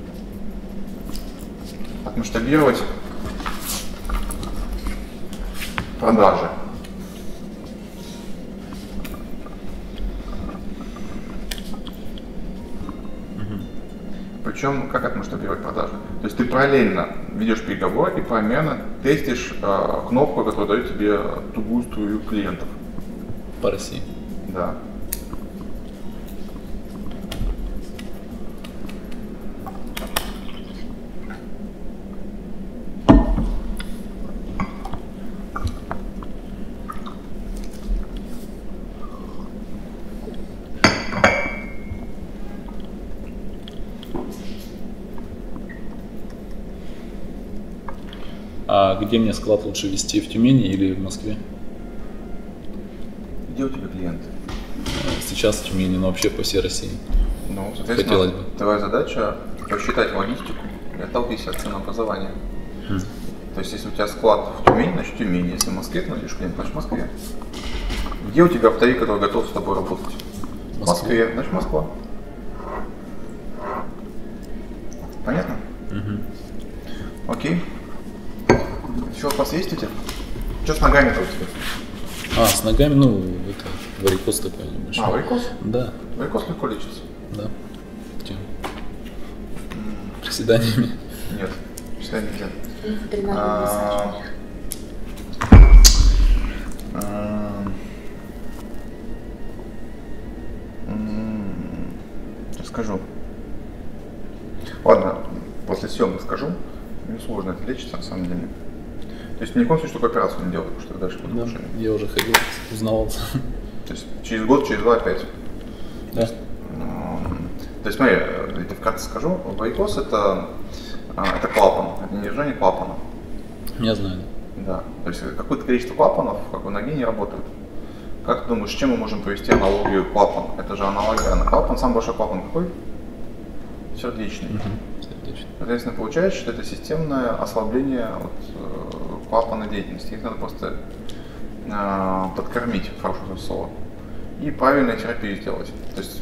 отмасштабировать продажи. Причем, как отмасштабировать продажи? То есть ты параллельно ведешь переговоры и параллельно тестишь э, кнопку, которая дает тебе тугую струю клиентов. По России. Да. А где мне склад лучше вести, в Тюмени или в Москве? Где у тебя клиенты? Сейчас в Тюмени, но вообще по всей России. Ну, соответственно, Хотелось бы. твоя задача посчитать логистику и отталкивайся от ценообразования. То есть, если у тебя склад в Тюмени, значит в Тюмени. Если в Москве, ты найдешь клиент, значит в Москве. Где у тебя оптовик, который готов с тобой работать? В Москве, значит Москва. Понятно? Окей. Еще вопрос есть у тебя? Что с ногами-то у тебя? А, с ногами, ну, это варикоз такой небольшой. А, варикоз? Да, Варикоз легко лечится. да. Тем. Приседаниями. Нет, читать нельзя. Тренажерный А, массаж. а, м, Сейчас скажу. Ладно, после съемок скажу. Мне сложно это лечится, на самом деле. То есть ни в коем случае такую операцию не делаю, потому что дальше будет Да, улучшение. я уже ходил, узнавался. То есть через год, через два опять. Да. То есть, смотри, я вкратце скажу, варикоз это, это клапан, это не держание клапана. Я знаю. Да, то есть какое-то количество клапанов как бы ноги не работают. Как ты думаешь, с чем мы можем провести аналогию клапан? Это же аналогия на клапан. Самый большой клапан какой? Сердечный. Угу. Сердечный. Соответственно, получается, что это системное ослабление вот, э, клапана деятельности. Их надо просто э, подкормить, хорошее слово, и правильную терапию сделать. То есть,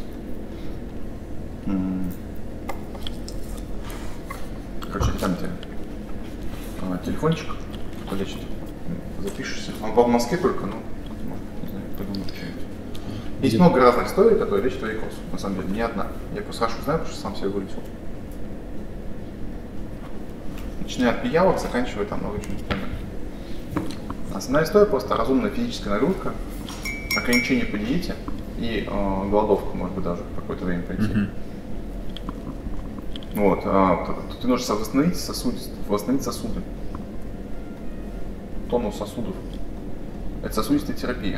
м- короче, там тебе э, телефончик полечит, запишешься. Он по Москве только, ну, может, не знаю, придумать что-нибудь. Есть много разных историй, которые лечат варикоз, на самом деле, не одна. Я просто Сашу знаю, потому что сам себе вылечил. Начиная от пиявок, заканчивая там много чего остального. Основная история просто разумная физическая нагрузка, ограничение по диете и э, голодовка, может быть, даже какое-то время пройти. Mm-hmm. Вот, э, ты, ты нужно восстановить сосуды, восстановить сосуды. Тонус сосудов. Это сосудистая терапия.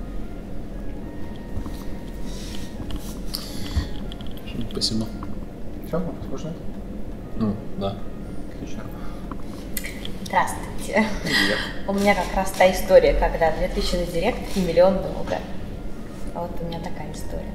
Спасибо. Все, вопрос больше нет? Ну, да. Отлично. Здравствуйте. Привет. У меня как раз та история, когда две тысячи на директ и миллион долга. Вот у меня такая история.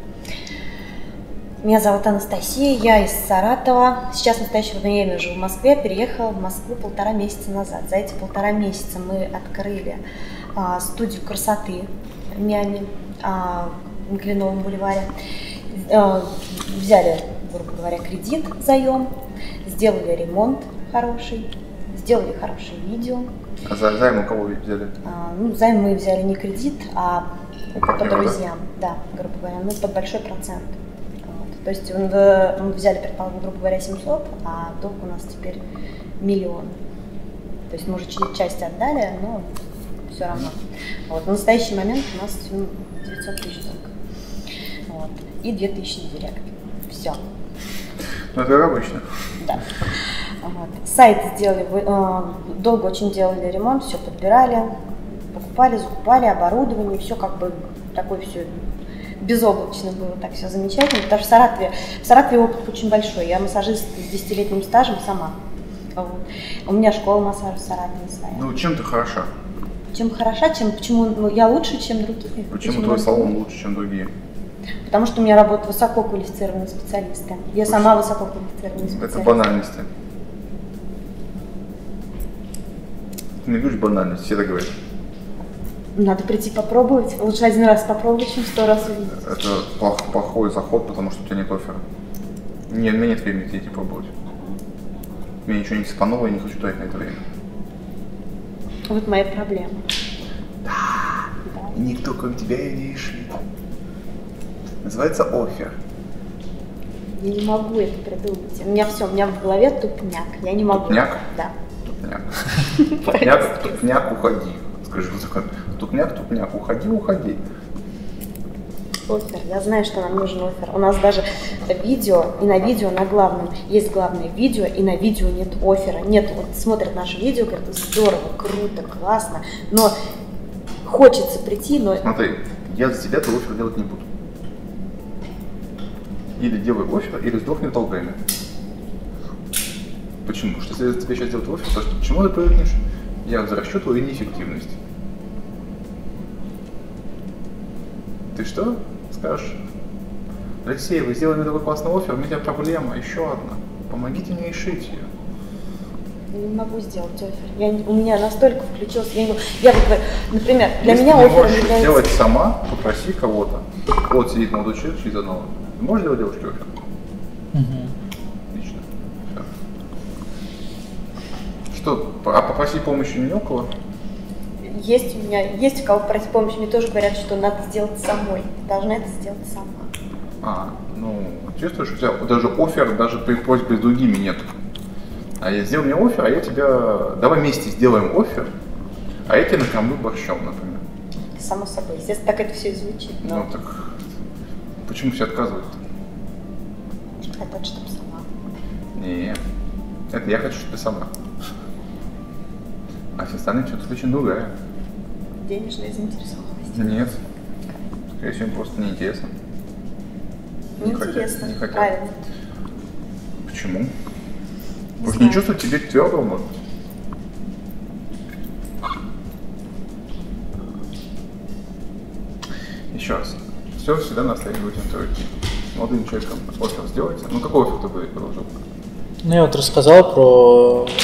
Меня зовут Анастасия, я из Саратова. Сейчас в настоящее время я живу в Москве, переехала в Москву полтора месяца назад. За эти полтора месяца мы открыли а, студию красоты в Мяме, а, на Кленовом бульваре. А, взяли, грубо говоря, кредит, заем, сделали ремонт хороший, сделали хорошее видео. А за займ у кого вы взяли? А, ну, займ мы взяли не кредит, а У по партнера, друзьям, да? Да, грубо говоря, ну, под большой процент. Вот. То есть мы взяли, предположим, грубо говоря, семьсот, а долг у нас теперь миллион. То есть мы уже часть отдали, но все равно. Вот. В настоящий момент у нас девятьсот тысяч долг. Вот. И две тысячи на директ. Все. Ну, это обычно. Да. Вот. Сайт сделали, э, долго очень делали ремонт, все подбирали, покупали, закупали оборудование, все как бы такое все безоблачно было, так все замечательно, потому что в Саратове, в Саратове опыт очень большой, я массажист с десятилетним стажем сама. Вот. У меня школа массажа в Саратове своя. Ну, чем ты хороша? Чем хороша, чем, почему ну, я лучше, чем другие. Почему, почему твой я... салон лучше, чем другие? Потому что у меня работают высококвалифицированные специалисты. Я Очень. сама высококвалифицированный специалист. Это банальности. Ты не говоришь банальность, все так говорят. Надо прийти попробовать. Лучше один раз попробовать, чем сто раз увидеть. Это плох, плохой заход, потому что у тебя нет оффера. Не, у меня нет времени идти пробовать. У меня ничего не сэкономило, я не хочу тратить на это время. Вот моя проблема. Да. Да. Никто, кроме тебя, ее не решит. Называется оффер. Я не могу это придумать. У меня все, у меня в голове тупняк. Я не могу. Тупняк? Да. Тупняк. Тупняк, тупняк, уходи. Скажи, вот так. Тупняк, тупняк, уходи, уходи. Оффер. Я знаю, что нам нужен оффер. У нас даже видео, и на видео, на главном есть главное видео, и на видео нет оффера. Нет, вот смотрят наше видео, говорят, здорово, круто, классно, но хочется прийти, но... Смотри, я за тебя твой оффер делать не буду. Или делай оффер, или сдохни в долгами. Почему? Потому что если я за тебя сейчас делать оффер, то что, чему ты привыкнешь? Я возвращу твою неэффективность. Ты что скажешь? Алексей, вы сделали такой классный оффер, у меня проблема, еще одна. Помогите мне решить ее. Я не могу сделать оффер. Я, не- у меня настолько включился. Я, не, я вот, говорю, например, для Если меня ты не оффер можешь является... сделать сама, попроси кого-то. Вот сидит молодой человек через одного. Ты можешь сделать девушке оффер? Мгм. Отлично. Всё. Что, а попросить помощи не у кого? Есть у меня, есть у кого просить помощи, мне тоже говорят, что надо сделать самой. Должна это сделать сама. А, ну, чувствуешь, у тебя даже оффер, даже при просьбе с другими нет. А я сделал мне оффер, а я тебя... Давай вместе сделаем оффер, а я тебя накормлю борщом, например. Само собой. Естественно, так это все и звучит, но Ну так почему все отказывают-то? хотят, чтобы сама. Не, это я хочу, чтобы ты сама. А все остальные что-то очень другая. Денежная заинтересованность. Нет. Скорее всего, им просто неинтересно. Не хотят, Неинтересно, не хотят. правильно. Почему? Не Может, знаю. не чувствуют тебе твердого, может быть? Еще раз. Все всегда на стороне будем тройки. Молодым человеком офер сделайте. Ну, какой офер ты бы предложил? Ну, я вот рассказал про э,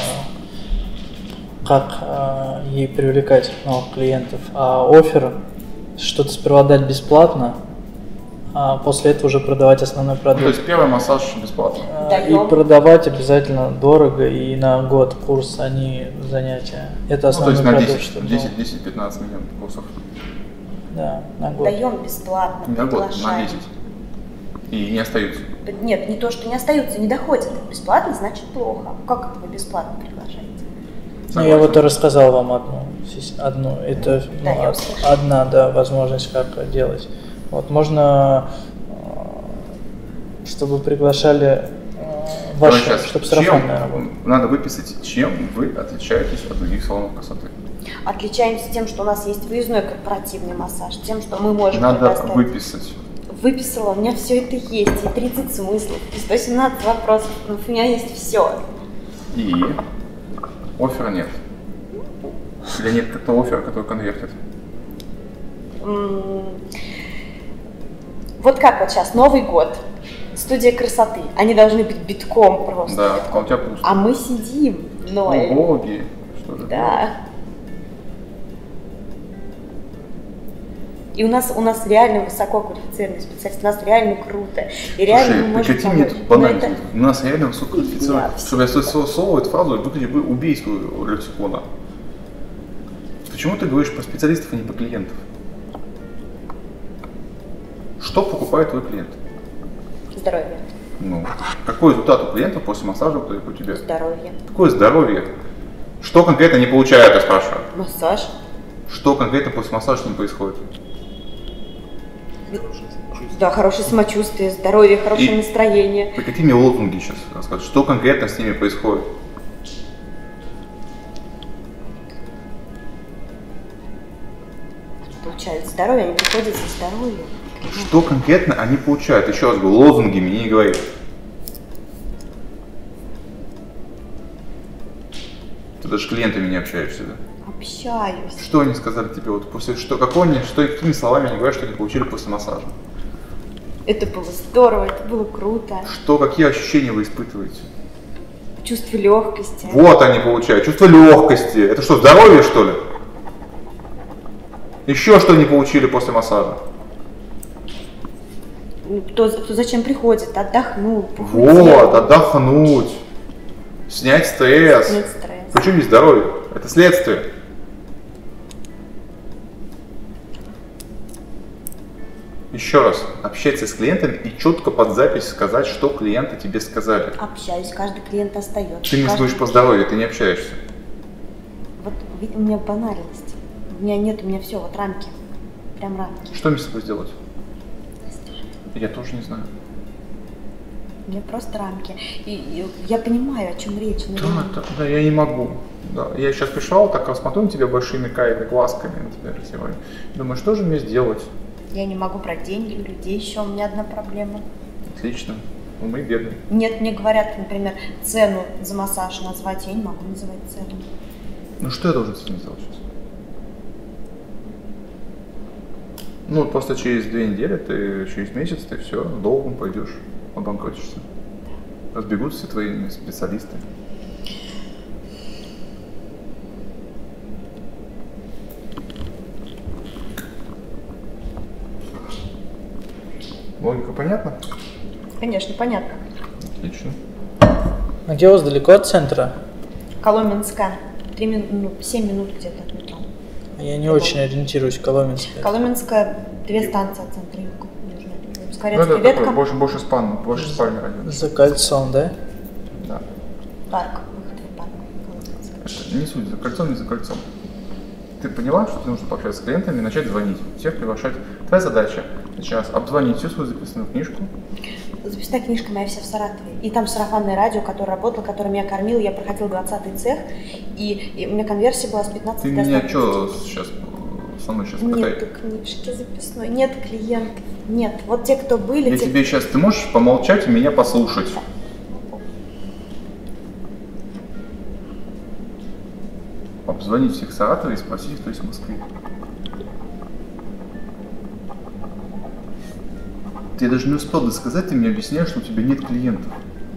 как э, ей привлекать новых клиентов. А оффер что-то сперва дать бесплатно, а после этого уже продавать основной Ну, то продукт. есть первый массаж бесплатно. Э, Даём. И продавать обязательно дорого и на год курс, а не занятия. Это Ну, то основной есть на продукт. десять, чтобы был. десять, десять, пятнадцать миллионов курсов. Да, на год. Даем бесплатно, На год, на приглашаем. десять. И не остаются. Нет, не то, что не остаются, не доходят. Бесплатно значит плохо. Как это вы бесплатно приглашаете? Ну, я вот и рассказал вам одну, сис- одну это ну, Да, я од- услышала. одна, да, возможность, как делать. Вот можно, э, чтобы приглашали э, Давай ваши, сейчас. чтобы Чем сарафанная работа. надо выписать, чем вы отличаетесь от других салонов красоты? Отличаемся тем, что у нас есть выездной корпоративный массаж, тем, что мы можем Надо предоставить. выписать. Выписала, у меня все это есть, и тридцать смыслов, и сто семнадцать вопросов, ну, у меня есть все. И оффера нет. Или нет такого оффера, который конвертит. Вот как вот сейчас, Новый год, студия красоты, они должны быть битком просто. Да, а у тебя пусто. А мы сидим, ноль. Ну, боги, что же. Да. И у нас, у нас реально высококвалифицированные специалисты, у нас реально круто. И реально Слушай, мы можем прекрати мне помочь. тут Но банально. это- У нас реально высококвалифицированные. Я Чтобы я слово слово эту фразу, выгляди бы убийству лексикона. Почему ты говоришь про специалистов, а не про клиентов? Что покупает твой клиент? Здоровье. Ну, какой результат у клиента после массажа, который у тебя? Здоровье. Какое здоровье? Что конкретно не получают, я спрашиваю? Массаж. Что конкретно после массажа с ним происходит? Да, хорошее самочувствие, здоровье, хорошее И- настроение. Прекрати мне лозунги сейчас рассказывать. Что конкретно с ними происходит? Получают здоровье, они приходят за здоровье. Что конкретно они получают? Еще раз говорю, лозунги мне не говори. Ты даже с клиентами не общаешься, да? Общаюсь. Что они сказали тебе? Вот после что, какой они, что, какими словами они говорят, что они получили после массажа? Это было здорово, это было круто. Что, какие ощущения вы испытываете? Чувство легкости. Вот они получают. Чувство легкости. Это что, здоровье, что ли? Еще что они получили после массажа? Ну, Кто, кто зачем приходит? Отдохнул, похудел. Вот, отдохнуть, снять стресс. Снять стресс. Почему здесь здоровье? Это следствие. Еще раз, общаться с клиентами и четко под запись сказать, что клиенты тебе сказали. Общаюсь, каждый клиент остается. Ты мне Каждый- говоришь про здоровье, ты не общаешься. Вот видите, у меня банальность. У меня нет, у меня все, вот рамки. Прям рамки. Что мне с тобой сделать? Я тоже не знаю. У меня просто рамки. И, и я понимаю, о чем речь. но я Да, не- да, да, я не могу. Да. Я сейчас пришел, так рассмотрю на тебя большими карими глазками на тебя сегодня. Думаю, что же мне сделать? Я не могу брать деньги у людей, еще у меня одна проблема. Отлично. Ну, мы бедные. Нет, мне говорят, например, цену за массаж назвать, я не могу называть цену. Ну что я должен с этим сделать сейчас? Ну, просто через две недели, ты через месяц ты все, долгом пойдешь, обанкротишься. Разбегутся все твои специалисты. Логика понятна? Конечно, понятно. Отлично. А где у вас далеко от центра? Коломенская. Три мин... ну, семь минут где-то от метро. Я не очень ориентируюсь в Коломенске. Коломенская, две станции от центра юга. Южная. Ну, Скворецкая это такой, ветка, больше, больше спальный, больше спальный район. За кольцом, да? Да. парк, выход в парк. Коломенская. Это не суть, за кольцом, не за кольцом. Ты поняла, что тебе нужно пообщаться с клиентами и начать звонить, всех приглашать. Твоя задача сейчас обзвонить всю свою записанную книжку. Записная книжка моя вся в Саратове. И там сарафанное радио, которое работало, которое меня кормило. Я проходила двадцатый цех, и, и у меня конверсия была с пятнадцати Ты до меня ста что тридцати. сейчас со мной сейчас Нет какая? книжки записной, нет клиентов, нет. Вот те, кто были... Я те... тебе сейчас, ты можешь помолчать и меня послушать? Обзвонить всех в Саратове и спросить, кто из Москвы. Ты даже не успел досказать, ты мне объясняешь, что у тебя нет клиентов.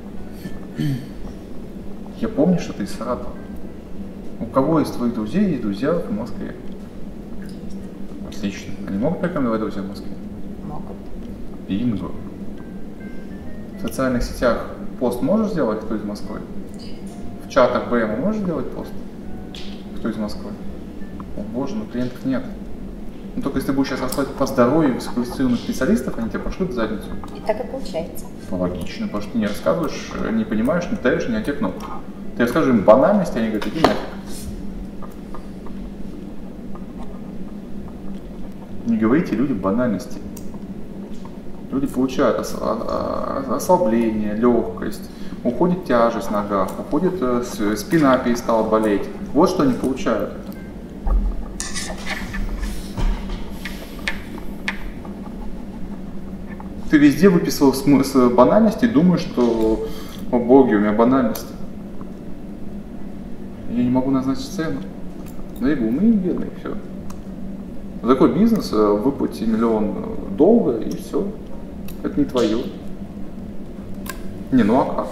Я помню, что ты из Саратова. У кого из твоих друзей есть друзья в Москве? Отлично. Они могут порекомендовать друзья в Москве? Могут. Бинго. В социальных сетях пост можешь сделать, кто из Москвы? В чатах бэ эм можешь делать пост? Кто из Москвы? О боже, ну клиентов нет. Ну только если ты будешь сейчас рассказывать по здоровью высококвалифицированных специалистов, они тебя пошлют в задницу. И так и получается. Ну, логично, потому что ты не рассказываешь, не понимаешь, не даешь ни о те кнопки. Ты расскажешь им банальности, они говорят, иди нафиг. Не говорите людям банальности. Люди получают ос- а- а- ослабление, легкость, уходит тяжесть в ногах, уходит э, с- спина перестала болеть. Вот что они получают. Ты везде выписывал смысл банальности и думаешь, что, о боги, у меня банальность. Я не могу назначить цену. Да я говорю, мы не бедные, все. За такой бизнес выплати миллион долга и все. Это не твое. Не, ну а как?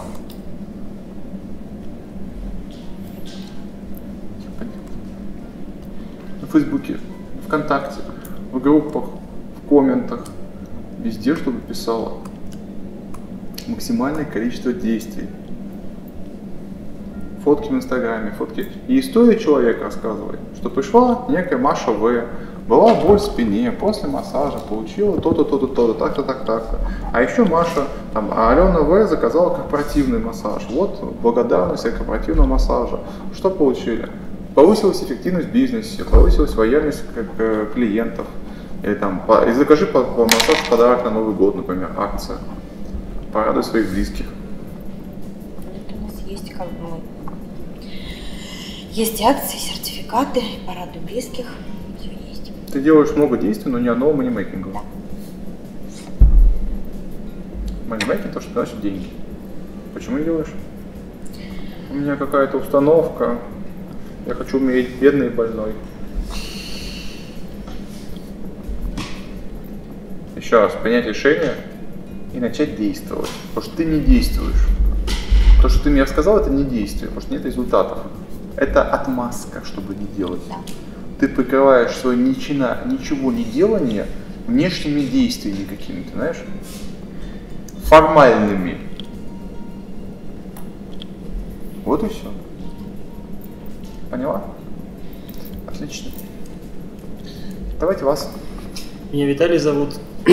На Фейсбуке, ВКонтакте, в группах, в комментах, везде, чтобы писала. Максимальное количество действий. Фотки в Инстаграме, фотки. И историю человека рассказывает, что пришла некая Маша В, была боль в спине, после массажа получила то-то, то-то, то-то, так-то, так, так-то. А еще Маша, там, а Алена В заказала корпоративный массаж. Вот благодарность от корпоративного массажа. Что получили? Повысилась эффективность в бизнесе, повысилась лояльность к клиентов. Или там, по, и закажи по, по массаж в подарок на Новый год, например, акция. Порадуй своих близких. Это у нас есть как бы мы. Есть акции, сертификаты, порадуй близких. Все есть. Ты делаешь много действий, но ни одного манимейкинга. Да. Манимейкинг — то, что приносит деньги. Почему не делаешь? У меня какая-то установка. Я хочу умереть бедный и больной. Еще раз, принять решение и начать действовать. Потому что ты не действуешь. То, что ты мне рассказал, это не действие, потому что нет результатов. Это отмазка, чтобы не делать. Да. Ты прикрываешь свое ничего, ничего не делание внешними действиями какими-то, знаешь? Формальными. Вот и все. Поняла? Отлично. Давайте вас. Меня Виталий зовут.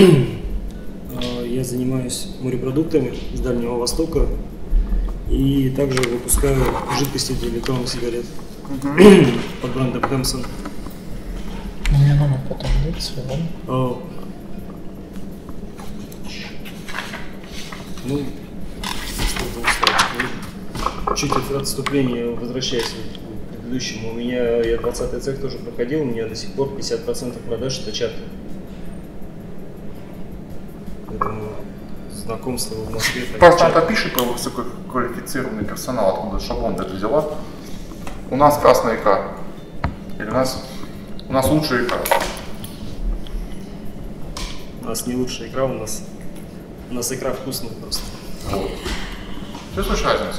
Я занимаюсь морепродуктами с Дальнего Востока и также выпускаю жидкости для электронных сигарет под брендом Хэмсон. Мне номер потом дать свой, А, Ну, что там сказать? Чуть от отступления, возвращаясь к предыдущему, у меня, я двадцатый цех тоже проходил, у меня до сих пор пятьдесят процентов продаж это чат. Поэтому знакомство в Москве. Просто это пишет про высококвалифицированный персонал, откуда шаблон ты это взяла. У нас красная икра. Или у нас, у нас лучшая икра. У нас не лучшая икра, у нас, у нас икра вкусная просто. Вот. Чувствуешь разницу?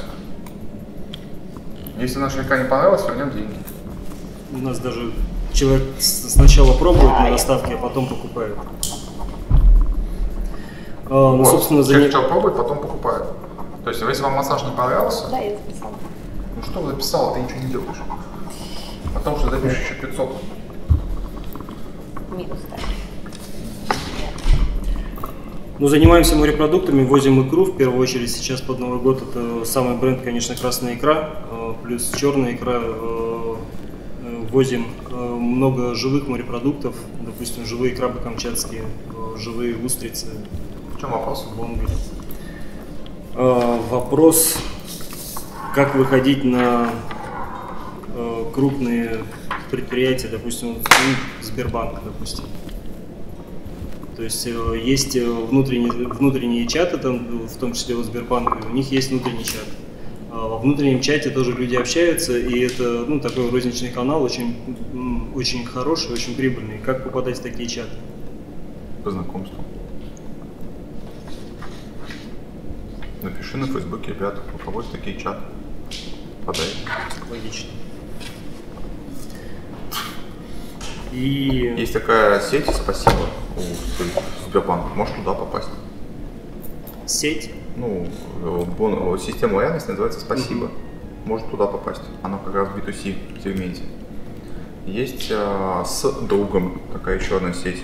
Если наша икра не понравилась, вернем деньги. У нас даже человек с- сначала пробует на доставке, а потом покупает. А, ну, Вот. собственно, за Человек не- сначала пробует, потом покупает. То есть, если вам массаж не понравился, Да, я записала. ну что вы записала, ты ничего не делаешь. Потому что запишешь еще пятьсот. Минус, да. Ну, занимаемся морепродуктами, возим икру. В первую очередь сейчас под Новый год это самый бренд, конечно, красная икра, э, плюс черная икра. Э, э, Возим э, много живых морепродуктов, допустим, живые крабы камчатские, э, живые устрицы, В чем вопрос? бонги. Э, Вопрос, как выходить на э, крупные предприятия, допустим, ну, с Сбербанка, допустим. То есть э, есть внутренние, внутренние чаты, там, в том числе у Сбербанка, у них есть внутренний чат. А во внутреннем чате тоже люди общаются, и это ну, такой розничный канал, очень, очень хороший, очень прибыльный. Как попадать в такие чаты? По знакомству. Напиши на Фейсбуке, ребята, у кого есть такие чаты. Подай. Логично. И... Есть такая сеть «Спасибо» у Сбербанка. Можешь туда попасть. Сеть? Ну, бон... система лояльности называется «Спасибо». Mm-hmm. Может туда попасть. Она как раз в би ту си сегменте. Есть а, с другом такая еще одна сеть.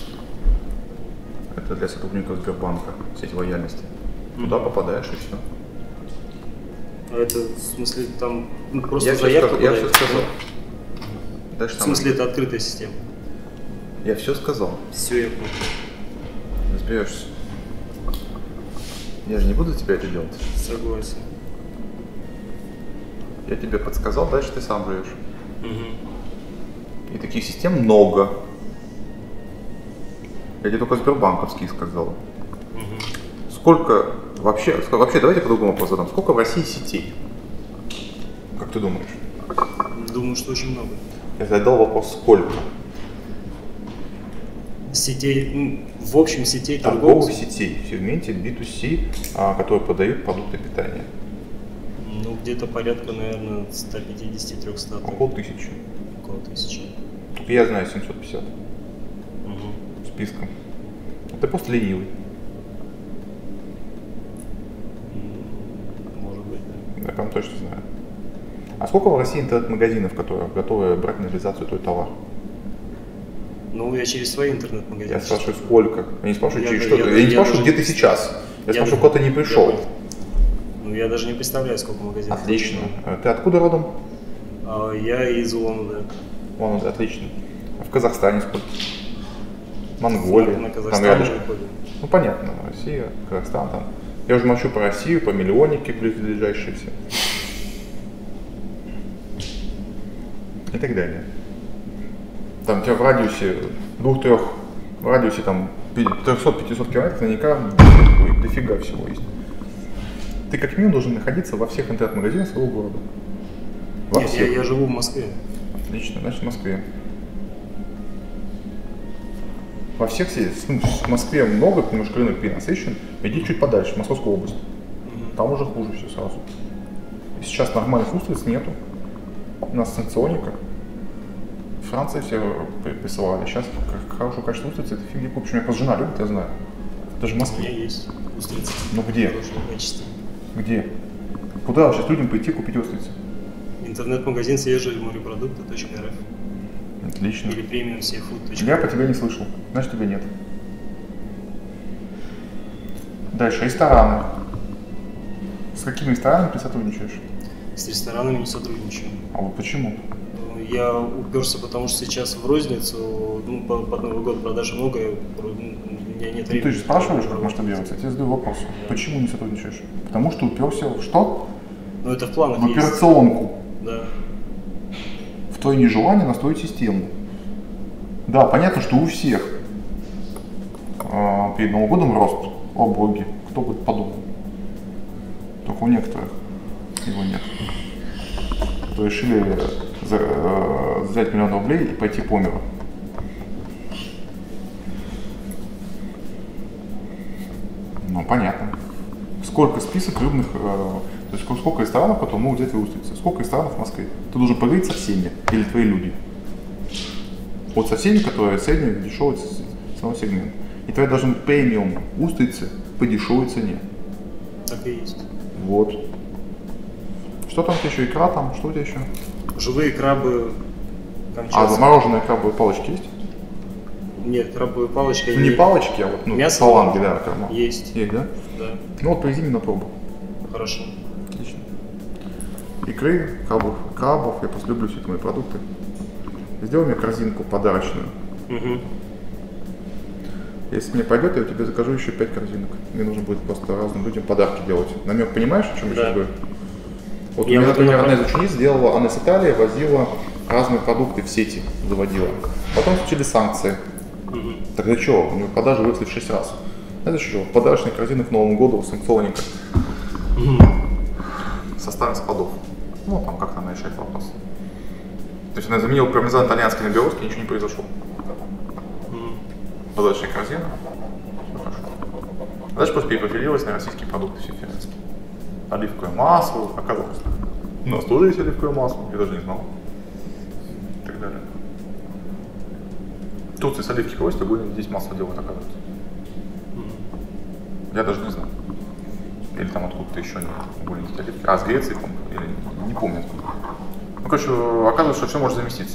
Это для сотрудников Сбербанка, сеть лояльности. Mm-hmm. Туда попадаешь и все. А это, в смысле, там ну, просто я заявку все, я все сказал. Дальше в смысле, это открытая система? Я все сказал. Все, я понял. Разберешься. Я же не буду тебя это делать. Согласен. Я тебе подсказал, дальше ты сам живешь. Угу. И таких систем много. Я тебе только сбербанковские сказал. Угу. Сколько вообще, вообще, давайте по-другому вопрос задам. Сколько в России сетей? Как ты думаешь? Думаю, что очень много. Я задал вопрос, сколько? Сетей, ну, в общем, сетей торговых. торговых? Сетей в сегменте би ту си, а, которые продают продукты питания. Ну, где-то порядка, наверное, сто пятьдесят - триста. Около тысячи. Около тысячи. Я знаю семьсот пятьдесят. Угу. Списком. Ты просто ленивый. Может быть, да. Я прям точно знаю. А сколько в России интернет-магазинов, которые готовы брать на реализацию твой товар? Ну, я через свои интернет-магазины. Я спрашиваю, сколько? Я не спрашиваю, я, через я, что я, ты. Я, я не я спрашиваю, где ты сейчас. Я, я спрашиваю, куда ты не пришел. Ну, я даже не представляю, сколько магазинов. Отлично. Ты откуда родом? А, я из Улан-Удэ. Улан-Удэ, отлично. А в Казахстане сколько? Монголия. На, на там рядышком. Ну, понятно. Россия, Казахстан там. Я уже молчу про Россию, по миллионнике ближайшие все. И так далее. Там у тебя в радиусе двух-трех, в радиусе там триста-пятьсот километров наверняка ой, дофига всего есть. Ты как минимум должен находиться во всех интернет-магазинах своего города. Во Нет, всех. Я, я живу в Москве. Отлично, значит в Москве. Во всех сетях, ну, в Москве много, немножко рынок перенасыщен, иди чуть подальше, в Московскую область. Mm-hmm. Там уже хуже все сразу. И сейчас нормальных устриц нету. У нас санкционника. Франция все присылали. Сейчас хорошее качество устрицы, это фиг не купишь. У меня просто жена любит, я знаю. Это же в Москве. У меня есть устрицы. Ну где? Хорошего качества. Где? Куда сейчас людям пойти купить устрицы? Интернет-магазин свежие морепродукты точка эр эф. Отлично. Или премиум сифуд точка Я по тебе не слышал. Значит, тебя нет. Дальше. Рестораны. С какими ресторанами ты сотрудничаешь? С ресторанами не сотрудничаю. А вот почему? Я уперся, потому что сейчас в розницу, ну, под, под Новый год продаж много, у меня нет времени. Ну, ты же спрашиваешь, как масштабироваться, я тебе задаю вопрос. Да. Почему не сотрудничаешь? Потому что уперся в что? Ну, это в планах В есть. операционку. Да. В твое нежелание настроить систему. Да, понятно, что у всех э, перед Новым годом рост. О боги, кто бы подумал. Только у некоторых его нет. То решили за, э, взять миллион рублей и пойти по миру. Ну, понятно. Сколько список рыбных, э, то есть сколько ресторанов, которые могут взять устрицы? Сколько ресторанов в Москве? Ты должен поговорить со всеми, или твои люди. Вот со всеми, которые средний, дешевый ценовой сегмент. И твои должны быть премиум устрицы по дешевой цене. Так и есть. Вот. Что там у тебя еще? Икра там? Что у тебя еще? Живые крабы камчатские. А замороженные крабовые палочки есть? Нет, крабовые палочки. Ну, не палочки, а вот ну, мясо фаланги, да. Крабо. Есть. Есть, да? Да. Ну вот привези мне на пробу. Хорошо. Отлично. Икры, крабов, крабов, я просто люблю все эти мои продукты. Сделай мне корзинку подарочную. Угу. Если мне пойдет, я тебе закажу еще пять корзинок. Мне нужно будет просто разным людям подарки делать. Намек понимаешь, о чем я да. сейчас говорю? Вот я у меня, например, направ... одна из учениц сделала, она с Италии возила разные продукты в сети заводила. Потом случились санкции. Мгм. Тогда что, у него продажи выросли в шесть раз. Это что, в подарочной корзине к Новому году санкционненько. Составим складов. Ну, там как-то она решает вопрос. То есть она заменила пармезан итальянский на белорусский, ничего не произошло. Подарочная корзина. Все хорошо. А дальше просто перепрофилировалась на российские продукты все фермерские. Оливковое масло, оказалось. У нас тоже есть оливковое масло, я даже не знал. И так далее. В Турции с оливки кровостью будем здесь масло делать, оказывается. Я даже не знаю. Или там откуда-то еще не будем делать оливки. А, с Греции, или не помню. Ну, короче, оказывается, что все может заместиться.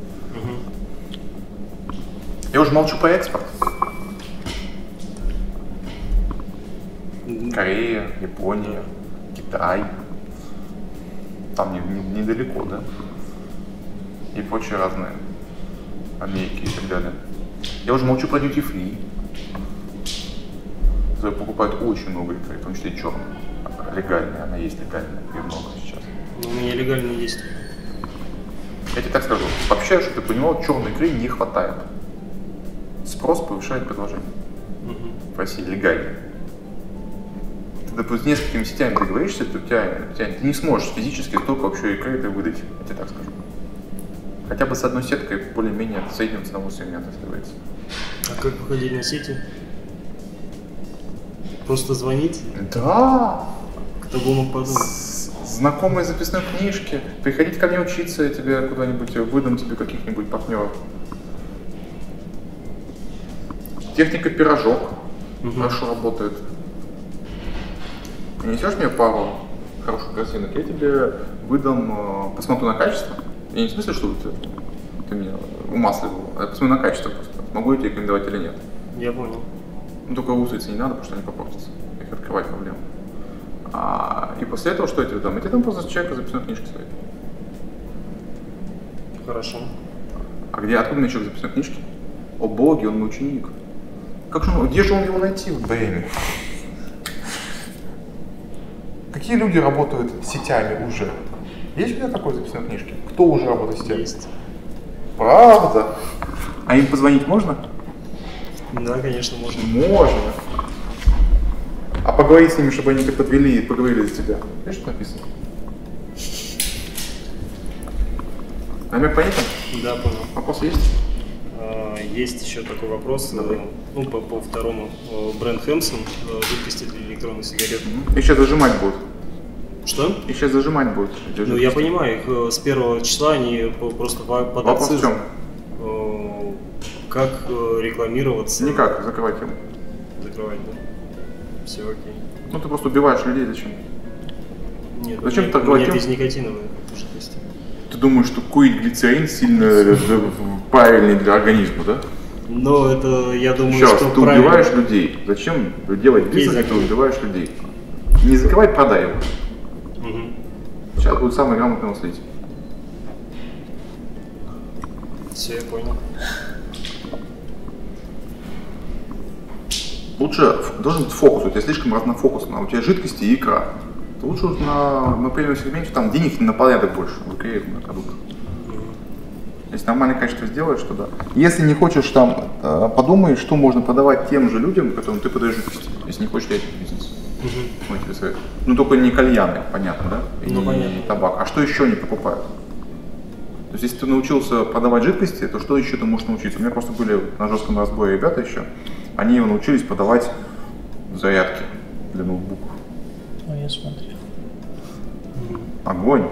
Я уже молчу про экспорт. Корея, Япония, Китай. Там не, не, недалеко, да? И прочие разные. Америки и так далее. Я уже молчу про duty free. которые покупают очень много икры, в том числе и черной. Легальная, она есть легальная, и много сейчас. Ну, у меня легально есть. Я тебе так скажу, вообще, чтобы ты понимал, черной икры не хватает. Спрос повышает предложение. Угу. В России легально. Ты, допустим, с несколькими сетями договоришься, то у тебя, у тебя, ты не сможешь физически столько вообще икры это выдать, я тебе так скажу. Хотя бы с одной сеткой более-менее от среднего ценового сегмента сливается. А как выходить на сети? Просто звонить? Да! Кто бы мог подумать? Знакомые записной книжки. Приходите ко мне учиться, я тебе куда-нибудь выдам тебе каких-нибудь партнеров. Техника пирожок Угу. хорошо работает. Несешь мне пару хороших картинок, я тебе выдам, посмотрю на качество. Я не в смысле, что ты, ты меня умасливал, а я посмотрю на качество просто. Могу я тебе рекомендовать или нет. Я понял. Ну, только устрицы не надо, потому что они попортятся. Их открывать проблема. А, и после этого что я тебе дам? Я тебе дам просто человека записной книжки своей. Хорошо. А где, откуда мне человек записной книжки? О боге, он мой ученик. Как же он, где же он его найти в БМе? Какие люди работают сетями уже? Есть у тебя такой записной книжки? Кто уже работает с сетями? Есть. Правда? А им позвонить можно? Да, конечно, можно. Можно. А поговорить с ними, чтобы они тебя подвели и поговорили за тебя. Видишь, что написано? Намек понятен? Да, понял. Вопросы есть? А, Есть еще такой вопрос, Давай. э, ну, по, по второму. Э, Бренд Хэмсон, э, жидкости для электронных сигарет. Их сейчас зажимать будут. Что? Их сейчас зажимать будут. эти Ну, я жидкости. понимаю, их э, с первого числа они по- просто по- под Вопрос в акцизом. чем? Э, Как э, рекламироваться? Никак, закрывать тему. Закрывать, да? Все окей. Ну ты просто убиваешь людей, зачем? Нет, Зачем у меня, торговать у меня тем? безникотиновые жидкости. Ты думаешь, что курить глицерин сильно э, правильный для организма, да? Но это, я думаю, Сейчас, что ты правильно. убиваешь людей. Зачем делать бизнес, Есть когда ты убиваешь людей? Не закрывай, продай его. Мгм. Сейчас будет самый грамотный мыслитель. Все, я понял. Лучше ф- должен быть фокус, у тебя слишком разнофокусно, у тебя жидкости и икра. То лучше вот на, на премиум сегменте там денег на порядок больше, в икре и на продуктах. Если нормальное качество сделаешь, то да. Если не хочешь там, э, подумай, что можно продавать тем же людям, которым ты продаешь жидкости, если не хочешь терять бизнес. Ну, тебе совет. Ну, только не кальяны, понятно, да? И Ну, не понятно. табак. А что еще они покупают? То есть, если ты научился продавать жидкости, то что еще ты можешь научиться? У меня просто были на жестком разборе ребята еще, они его научились продавать зарядки для ноутбуков. Ну, я смотрел. Огонь.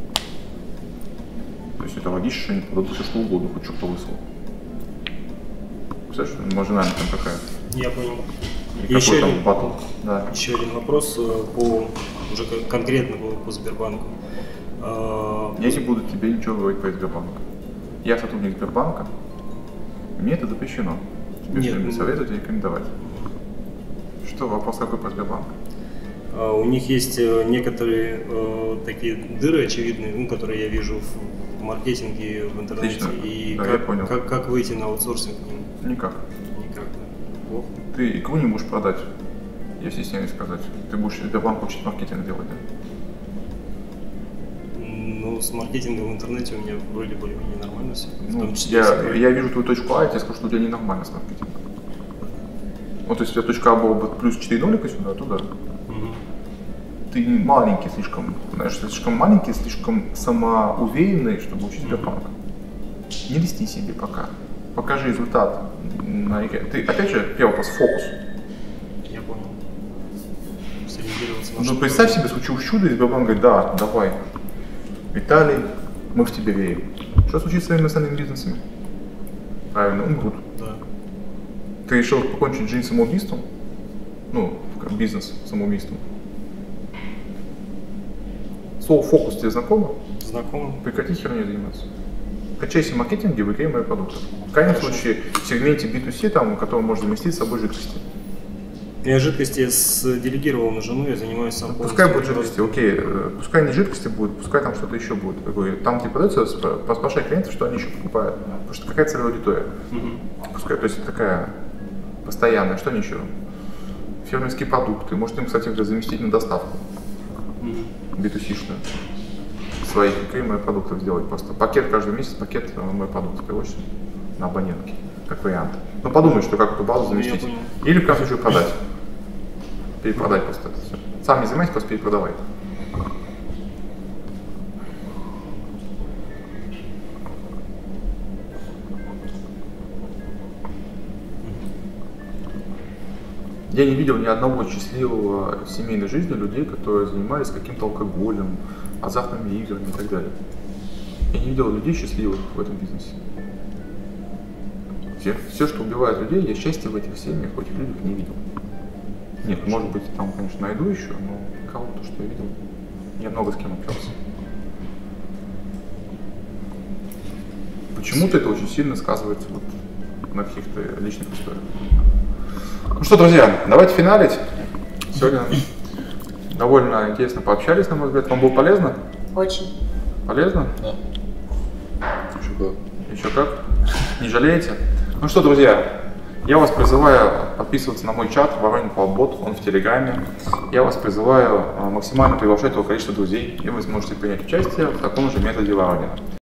То есть это логично, что они продадут все что угодно, хоть что-то лысого. Представляешь, маржинальность там какая? Я понял. И Еще какой там один, батл? Да. еще один вопрос э, по уже кон- конкретно по, по Сбербанку. А, Я не буду тебе ничего говорить про Сбербанк. Я сотрудник Сбербанка, и мне это запрещено. Тебе Нет, что-нибудь ну- советовать и рекомендовать. Что, вопрос какой про Сбербанк? а, У них есть э, некоторые э, такие дыры очевидные, ну, которые я вижу в, в маркетинге, в интернете. Отлично. И Да, я как, понял. Как, как выйти на аутсорсинг к ним? Никак. Никак, да. Плохо. Ты икру не будешь продать, если системе сказать. Ты будешь Сбербанк учить маркетинг делать, да? Ну, ну, с маркетингом в интернете у меня вроде более-менее нормально все. Ну, я, я вижу твою точку А, я тебе скажу, что у тебя ненормально с маркетингом. Вот, то есть у тебя точка А была бы плюс четыре нолика сюда, туда. Угу. Ты маленький слишком, знаешь, слишком маленький, слишком самоуверенный, чтобы учить Сбербанк. Не листи себе пока. Покажи результат. Ты, опять же, первый вопрос, фокус. Я понял. Сориентироваться на Ну, что-то. представь себе, случилось чудо, и Сбербанк говорит, да, давай, Виталий, мы в тебя верим. Что случится с твоими остальными бизнесами? Правильно, умрут. Да. Ты решил покончить жизнь самоубийством? Ну, как бизнес самоубийством. Слово «фокус» тебе знакомо? Знакомо. Прекрати херней заниматься. Качайся в маркетинге, выкрей мои продукты. В крайнем случае, в сегменте би ту си, там, который может заместить с собой жидкости. Я жидкости делегировал на жену, я занимаюсь сам. Пускай будет жидкости, окей, пускай не жидкости будет, пускай там что-то еще будет. Там тебе продается, поспрашивай клиентов, что они еще покупают. Потому что какая целевая аудитория. Угу. Пускай, то есть такая постоянная, что они еще? Фермерские продукты, может им, кстати, заместить на доставку. Угу. би ту си-шную. Своих моих продуктов сделать просто. Пакет каждый месяц, пакет мой продукт привозишь на абонентки, как вариант. Ну подумай, что как эту базу заместить. Или в крайнем случае продать. Перепродать просто это все. Сам не занимайся, просто перепродавай. Я не видел ни одного счастливого в семейной жизни людей, которые занимались каким-то алкоголем, азартными играми и так далее. Я не видел людей счастливых в этом бизнесе. Все, все, что убивает людей, я счастья в этих семьях, в этих людях не видел. Нет, может быть, там, конечно, найду еще, но кого-то, что я видел, я много с кем общался. Почему-то это очень сильно сказывается вот на каких-то личных историях. Ну что, друзья, давайте финалить. Сегодня довольно интересно пообщались, на мой взгляд. Вам было полезно? Очень. Полезно? Да. Еще как. Еще как? Не жалеете? Ну что, друзья, я вас призываю подписываться на мой чат Воронин Клаббот, он в Телеграме. Я вас призываю максимально приглашать его количество друзей, и вы сможете принять участие в таком же методе Воронина.